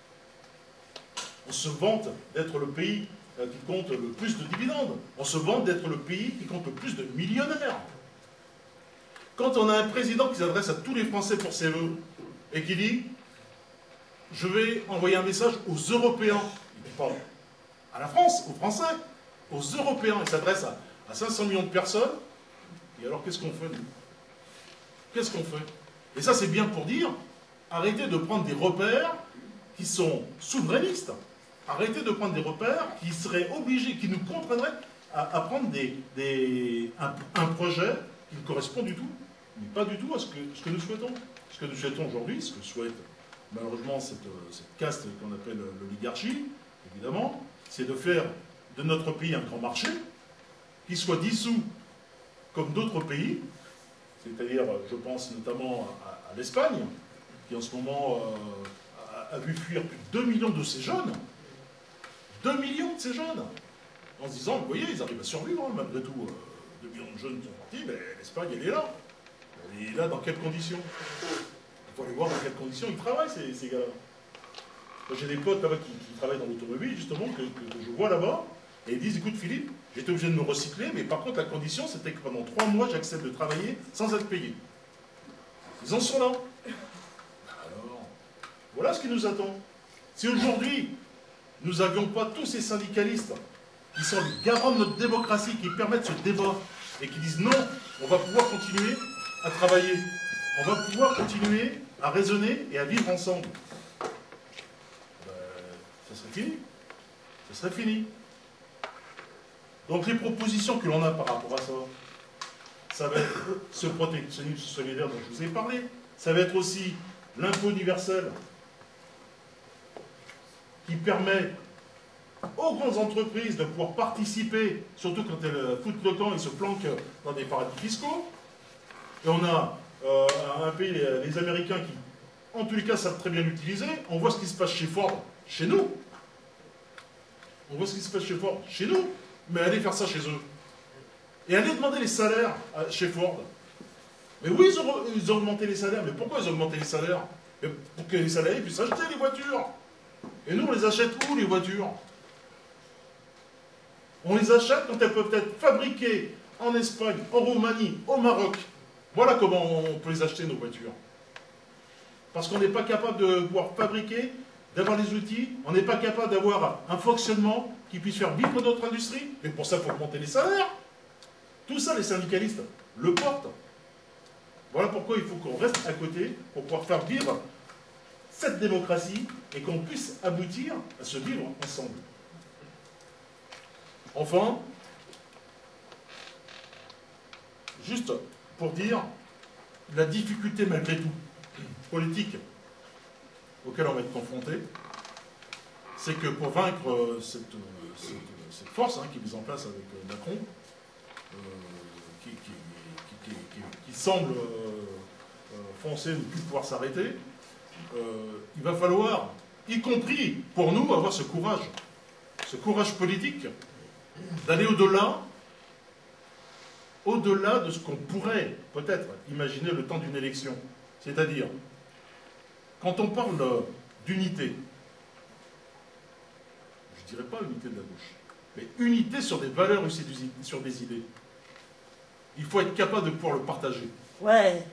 On se vante d'être le pays qui compte le plus de dividendes. On se vante d'être le pays qui compte le plus de millionnaires. Quand on a un président qui s'adresse à tous les Français pour ses vœux et qui dit « Je vais envoyer un message aux Européens », il ne dit pas à la France, aux Français, aux Européens. Il s'adresse à, à cinq cents millions de personnes. Et alors, qu'est-ce qu'on fait, nous? Qu'est-ce qu'on fait? Et ça, c'est bien pour dire, arrêtez de prendre des repères qui sont souverainistes. arrêter de prendre des repères qui seraient obligés, qui nous contraindraient à, à prendre des, des, un, un projet qui ne correspond du tout, mais pas du tout à ce que, ce que nous souhaitons. Ce que nous souhaitons aujourd'hui, ce que souhaite malheureusement cette, cette caste qu'on appelle l'oligarchie, évidemment, c'est de faire de notre pays un grand marché, qui soit dissous comme d'autres pays, c'est-à-dire, je pense notamment à, à l'Espagne, qui en ce moment euh, a, a vu fuir plus de deux millions de ces jeunes, deux millions de ces jeunes, en se disant, vous voyez, ils arrivent à survivre, hein, malgré tout, euh, deux millions de jeunes sont partis, mais l'Espagne, elle est là. Elle est là dans quelles conditions? Il faut aller voir dans quelles conditions ils travaillent, ces, ces gars-là. J'ai des potes là-bas qui, qui travaillent dans l'automobile, justement, que, que, que je vois là-bas, et ils disent, écoute Philippe, j'étais obligé de me recycler, mais par contre la condition c'était que pendant trois mois j'accepte de travailler sans être payé. Ils en sont là. Alors, voilà ce qui nous attend. Si aujourd'hui nous n'avions pas tous ces syndicalistes qui sont les garants de notre démocratie, qui permettent ce débat, et qui disent non, on va pouvoir continuer à travailler, on va pouvoir continuer à raisonner et à vivre ensemble, ben, ça serait fini. Ça serait fini. Donc les propositions que l'on a par rapport à ça, ça va être ce protectionnisme solidaire dont je vous ai parlé, ça va être aussi l'impôt universel qui permet aux grandes entreprises de pouvoir participer, surtout quand elles foutent le camp et se planquent dans des paradis fiscaux. Et on a euh, un pays, les, les Américains, qui, en tous les cas, savent très bien l'utiliser. On voit ce qui se passe chez Ford, chez nous. On voit ce qui se passe chez Ford, chez nous. Mais allez faire ça chez eux. Et allez demander les salaires à, chez Ford. Mais oui, ils ont, ils ont augmenté les salaires. Mais pourquoi ils ont augmenté les salaires? Pour que les salariés puissent acheter les voitures. Et nous, on les achète où, les voitures? On les achète quand elles peuvent être fabriquées en Espagne, en Roumanie, au Maroc. Voilà comment on peut les acheter, nos voitures. Parce qu'on n'est pas capable de pouvoir fabriquer, d'avoir les outils, on n'est pas capable d'avoir un fonctionnement qui puisse faire vivre notre industrie. Et pour ça, il faut augmenter les salaires. Tout ça, les syndicalistes le portent. Voilà pourquoi il faut qu'on reste à côté pour pouvoir faire vivre cette démocratie et qu'on puisse aboutir à se vivre ensemble. Enfin, juste pour dire la difficulté malgré tout politique auquel on va être confronté, c'est que pour vaincre cette, cette, cette force hein, qui est mise en place avec Macron, euh, qui, qui, qui, qui, qui, qui semble euh, foncer, ne plus pouvoir s'arrêter, euh, il va falloir, y compris pour nous, avoir ce courage, ce courage politique, d'aller au-delà, au-delà de ce qu'on pourrait peut-être imaginer le temps d'une élection. C'est-à-dire, quand on parle d'unité, je ne dirais pas unité de la gauche, mais unité sur des valeurs ou sur des idées, il faut être capable de pouvoir le partager. Ouais.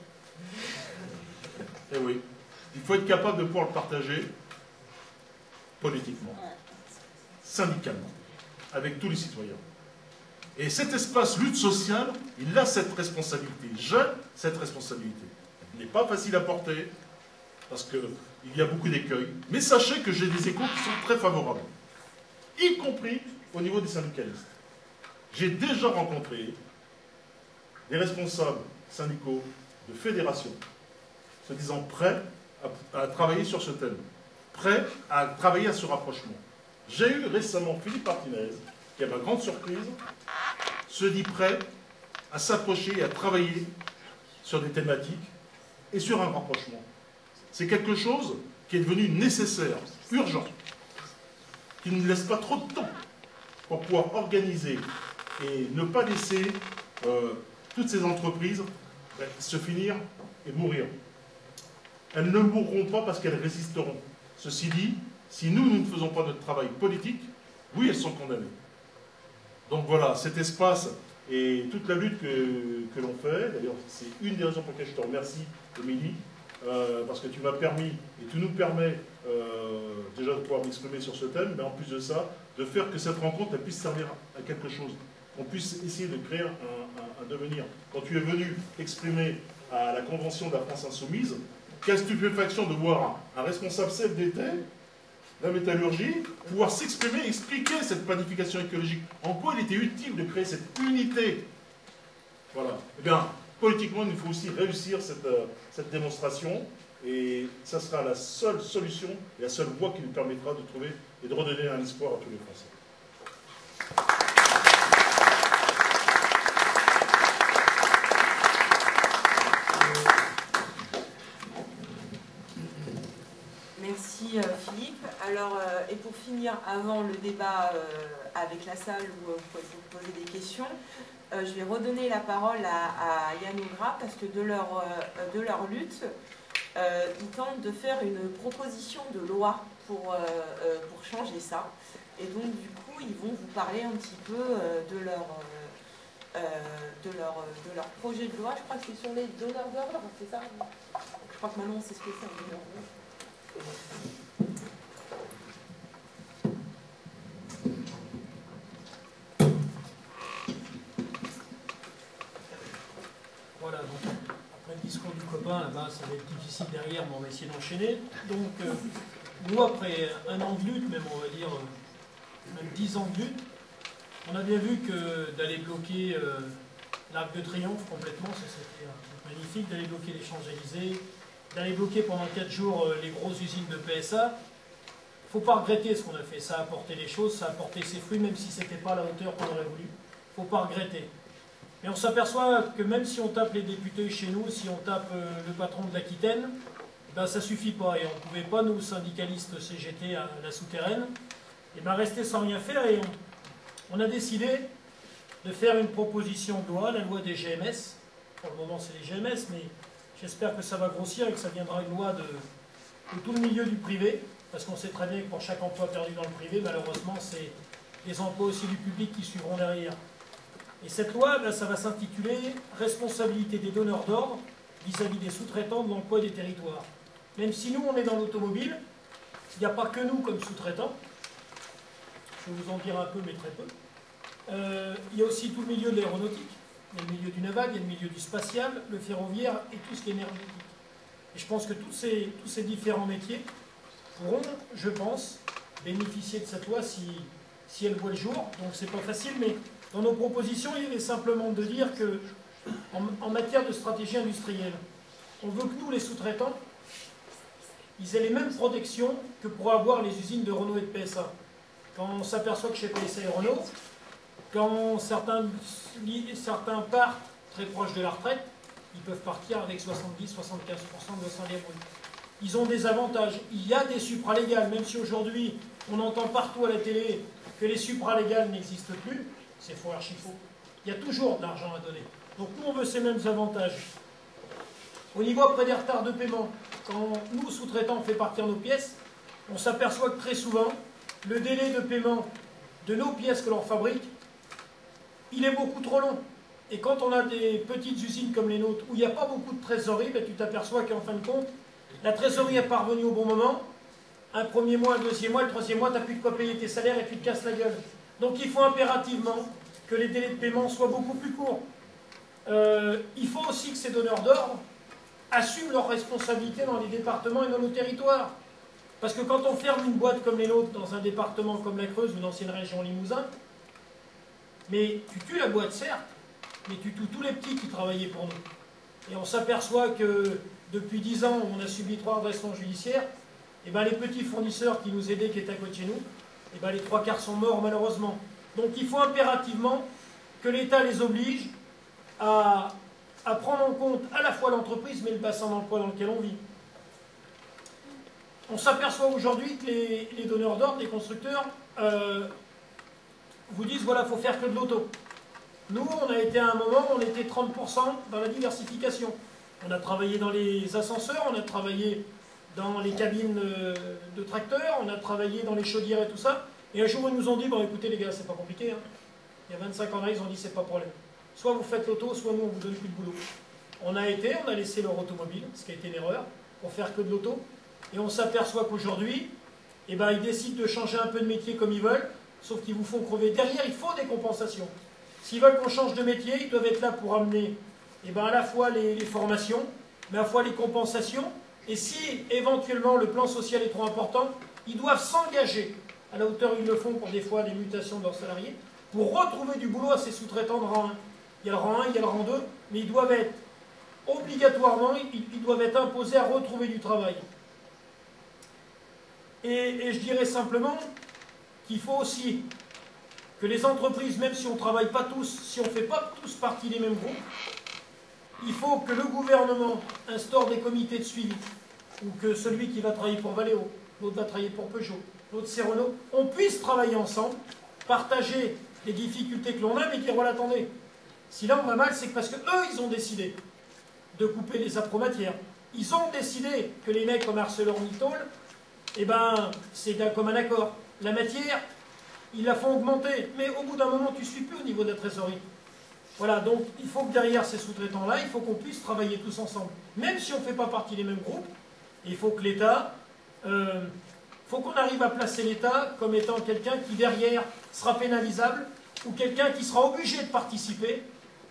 Eh oui. Il faut être capable de pouvoir le partager politiquement, syndicalement, avec tous les citoyens. Et cet espace lutte sociale, il a cette responsabilité. J'ai cette responsabilité. Il n'est pas facile à porter, parce qu'il y a beaucoup d'écueils. Mais sachez que j'ai des échos qui sont très favorables, y compris au niveau des syndicalistes. J'ai déjà rencontré des responsables syndicaux de fédérations se disant prêts à, à travailler sur ce thème, prêts à travailler à ce rapprochement. J'ai eu récemment Philippe Martinez, qui, à ma grande surprise, se dit prêt à s'approcher et à travailler sur des thématiques et sur un rapprochement. C'est quelque chose qui est devenu nécessaire, urgent, qui ne nous laisse pas trop de temps pour pouvoir organiser et ne pas laisser euh, toutes ces entreprises ben, se finir et mourir. Elles ne mourront pas parce qu'elles résisteront. Ceci dit, si nous, nous ne faisons pas notre travail politique, oui, elles sont condamnées. Donc voilà, cet espace et toute la lutte que, que l'on fait, d'ailleurs, c'est une des raisons pour lesquelles je te remercie, Émilie, euh, parce que tu m'as permis, et tu nous permets euh, déjà de pouvoir m'exprimer sur ce thème, mais en plus de ça, de faire que cette rencontre elle puisse servir à quelque chose, qu'on puisse essayer de créer un, un, un devenir. Quand tu es venu exprimer à la Convention de la France Insoumise, quelle stupéfaction de voir un, un responsable C F D T la métallurgie, pouvoir s'exprimer, expliquer cette planification écologique. En quoi il était utile de créer cette unité. Voilà. Eh bien, politiquement, il faut aussi réussir cette, euh, cette démonstration, et ça sera la seule solution et la seule voie qui nous permettra de trouver et de redonner un espoir à tous les Français. Merci euh, Philippe. Alors, euh, et pour finir, avant le débat euh, avec la salle où euh, vous pouvez vous poser des questions, euh, je vais redonner la parole à, à Yann Augras parce que de leur, euh, de leur lutte, euh, ils tentent de faire une proposition de loi pour, euh, euh, pour changer ça. Et donc, du coup, ils vont vous parler un petit peu euh, de, leur, euh, de, leur, de leur projet de loi. Je crois que c'est sur les donneurs d'ordre, c'est ça? Je crois que maintenant, c'est ce que c'est un donneur d'ordre. Voilà, donc après le discours du copain, là-bas, ça va être difficile derrière, mais on va essayer d'enchaîner. Donc, euh, nous, après un an de lutte, même on va dire, euh, même dix ans de lutte, on a bien vu que d'aller bloquer euh, l'Arc de Triomphe complètement, ça c'était euh, magnifique, d'aller bloquer les Champs-Élysées, d'aller bloquer pendant quatre jours euh, les grosses usines de P S A. Il ne faut pas regretter ce qu'on a fait, ça a apporté les choses, ça a apporté ses fruits, même si ce n'était pas à la hauteur qu'on aurait voulu. Il ne faut pas regretter. Mais on s'aperçoit que même si on tape les députés chez nous, si on tape euh, le patron de l'Aquitaine, ben ça ne suffit pas. Et on ne pouvait pas, nous, syndicalistes C G T à la souterraine, et ben rester sans rien faire. Et on, on a décidé de faire une proposition de loi, la loi des G M S. Pour le moment, c'est les G M S, mais j'espère que ça va grossir et que ça viendra une loi de, de tout le milieu du privé. Parce qu'on sait très bien que pour chaque emploi perdu dans le privé, malheureusement, c'est les emplois aussi du public qui suivront derrière. Et cette loi, ben, ça va s'intituler « Responsabilité des donneurs d'ordre vis-à-vis des sous-traitants de l'emploi des territoires ». Même si nous, on est dans l'automobile, il n'y a pas que nous comme sous-traitants. Je vais vous en dire un peu, mais très peu. Euh, il y a aussi tout le milieu de l'aéronautique. Il y a le milieu du naval, il y a le milieu du spatial, le ferroviaire et tout ce qui est énergétique. Et je pense que tous ces, tous ces différents métiers pourront, je pense, bénéficier de cette loi si, si elle voit le jour. Donc c'est pas facile, mais dans nos propositions, il est simplement de dire que, en, en matière de stratégie industrielle, on veut que nous, les sous-traitants, ils aient les mêmes protections que pour avoir les usines de Renault et de P S A. Quand on s'aperçoit que chez P S A et Renault, quand certains, certains partent très proches de la retraite, ils peuvent partir avec soixante-dix à soixante-quinze pour cent de leur salaire brut. Ils ont des avantages. Il y a des supralégales, même si aujourd'hui on entend partout à la télé que les supralégales n'existent plus, c'est faux, archi faux. Il y a toujours de l'argent à donner. Donc nous on veut ces mêmes avantages. Au niveau après des retards de paiement, quand nous sous-traitants on fait partir nos pièces, on s'aperçoit que très souvent, le délai de paiement de nos pièces que l'on fabrique, il est beaucoup trop long. Et quand on a des petites usines comme les nôtres, où il n'y a pas beaucoup de trésorerie, ben tu t'aperçois qu'en fin de compte, la trésorerie est parvenue au bon moment. Un premier mois, un deuxième mois, le troisième mois, tu n'as plus de quoi payer tes salaires et tu te casses la gueule. Donc il faut impérativement que les délais de paiement soient beaucoup plus courts. Euh, il faut aussi que ces donneurs d'ordre assument leurs responsabilités dans les départements et dans nos territoires. Parce que quand on ferme une boîte comme les nôtres dans un département comme la Creuse ou l'ancienne région Limousin, mais tu tues la boîte certes, mais tu tues tous les petits qui travaillaient pour nous. Et on s'aperçoit que depuis dix ans, on a subi trois redressements judiciaires, et ben les petits fournisseurs qui nous aidaient, qui étaient à côté de chez nous, et ben les trois quarts sont morts malheureusement. Donc il faut impérativement que l'État les oblige à, à prendre en compte à la fois l'entreprise, mais le bassin d'emploi dans lequel on vit. On s'aperçoit aujourd'hui que les, les donneurs d'ordre, les constructeurs, euh, vous disent voilà, il faut faire que de l'auto. Nous, on a été à un moment, on était trente pour cent dans la diversification. On a travaillé dans les ascenseurs, on a travaillé dans les cabines de tracteurs, on a travaillé dans les chaudières et tout ça. Et un jour, ils nous ont dit, bon écoutez les gars, c'est pas compliqué. Hein. Il y a vingt-cinq ans là, ils ont dit, c'est pas problème. Soit vous faites l'auto, soit nous, on vous donne plus de boulot. On a été, on a laissé leur automobile, ce qui a été une erreur, pour faire que de l'auto. Et on s'aperçoit qu'aujourd'hui, eh ben, ils décident de changer un peu de métier comme ils veulent, sauf qu'ils vous font crever. Derrière, il faut des compensations. S'ils veulent qu'on change de métier, ils doivent être là pour amener eh ben, à la fois les, les formations, mais à la fois les compensations. Et si éventuellement le plan social est trop important, Ils doivent s'engager, à la hauteur où ils le font pour des fois les mutations de leurs salariés, pour retrouver du boulot à ces sous-traitants de rang un. Il y a le rang un, il y a le rang deux, mais ils doivent être, obligatoirement, ils, ils doivent être imposés à retrouver du travail. Et, et je dirais simplement qu'il faut aussi que les entreprises, même si on ne travaille pas tous, si on ne fait pas tous partie des mêmes groupes, il faut que le gouvernement instaure des comités de suivi, ou que celui qui va travailler pour Valeo, l'autre va travailler pour Peugeot, l'autre c'est Renault, on puisse travailler ensemble, partager les difficultés que l'on a, mais dire voilà, attendez, si là on va mal, c'est parce qu'eux, ils ont décidé de couper les appromatières. Ils ont décidé que les mecs comme ArcelorMittal, eh ben, c'est d'un commun accord. La matière, ils la font augmenter, mais au bout d'un moment, tu ne suis plus au niveau de la trésorerie. Voilà, donc il faut que derrière ces sous-traitants-là, il faut qu'on puisse travailler tous ensemble. Même si on ne fait pas partie des mêmes groupes, il faut que l'État, euh, faut qu'on arrive à placer l'État comme étant quelqu'un qui derrière sera pénalisable, ou quelqu'un qui sera obligé de participer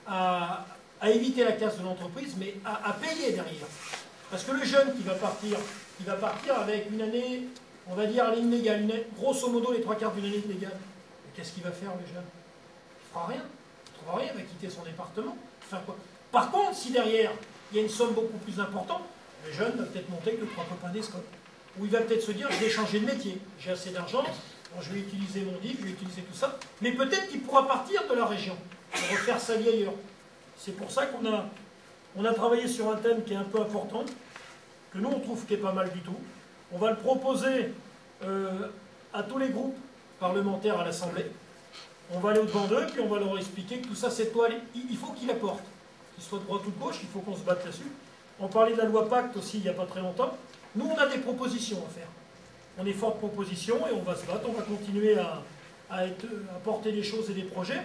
à, à éviter la casse de l'entreprise, mais à, à payer derrière. Parce que le jeune qui va partir, il va partir avec une année, on va dire, à ligne légale, une, grosso modo les trois quarts d'une année légale. Mais qu'est-ce qu'il va faire le jeune? Il ne fera rien. Il ne trouvera rien, il va quitter son département. Enfin, quoi. Par contre, si derrière, il y a une somme beaucoup plus importante, le jeune va peut-être monter que trois copains d'escope. Ou il va peut-être se dire, je vais changer de métier, j'ai assez d'argent, bon, je vais utiliser mon D I F, je vais utiliser tout ça, mais peut-être qu'il pourra partir de la région et refaire sa vie ailleurs. C'est pour ça qu'on a, on a travaillé sur un thème qui est un peu important, que nous on trouve qui est pas mal du tout. On va le proposer euh, à tous les groupes parlementaires à l'Assemblée. On va aller au-devant d'eux, puis on va leur expliquer que tout ça c'est toi, il faut qu'il apporte. Qu'il soit de droite ou de gauche, il faut qu'on se batte là-dessus. On parlait de la loi Pacte aussi il n'y a pas très longtemps. Nous on a des propositions à faire. On est fort de propositions et on va se battre, on va continuer à, à, être, à porter des choses et des projets.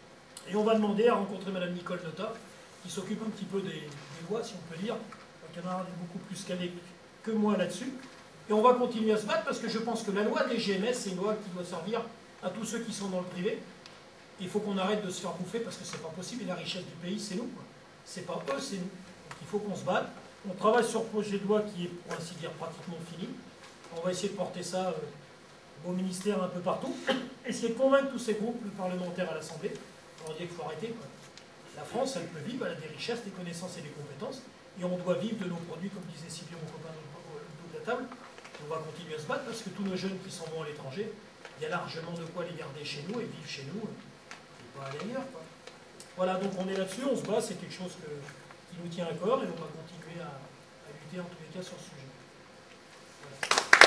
Et on va demander à rencontrer Madame Nicole Notat, qui s'occupe un petit peu des, des lois, si on peut dire. Le camarade est beaucoup plus calé que moi là-dessus. Et on va continuer à se battre parce que je pense que la loi des G M S, c'est une loi qui doit servir à tous ceux qui sont dans le privé. Il faut qu'on arrête de se faire bouffer parce que c'est pas possible. Et la richesse du pays, c'est nous. C'est pas eux, c'est nous. Donc il faut qu'on se batte. On travaille sur le projet de loi qui est, pour ainsi dire, pratiquement fini. On va essayer de porter ça euh, au ministère un peu partout. Essayer de convaincre tous ces groupes parlementaires à l'Assemblée. On dit qu'il faut arrêter, quoi. La France, elle peut vivre, elle a des richesses, des connaissances et des compétences. Et on doit vivre de nos produits, comme disait Sylvie, mon copain, au bout de la table. Et on va continuer à se battre parce que tous nos jeunes qui s'en vont à l'étranger, il y a largement de quoi les garder chez nous et vivre chez nous et pas aller ailleurs, quoi. Voilà, donc on est là-dessus, on se bat, c'est quelque chose que, qui nous tient à corps et on va continuer à, à lutter en tous les cas sur ce sujet. Voilà.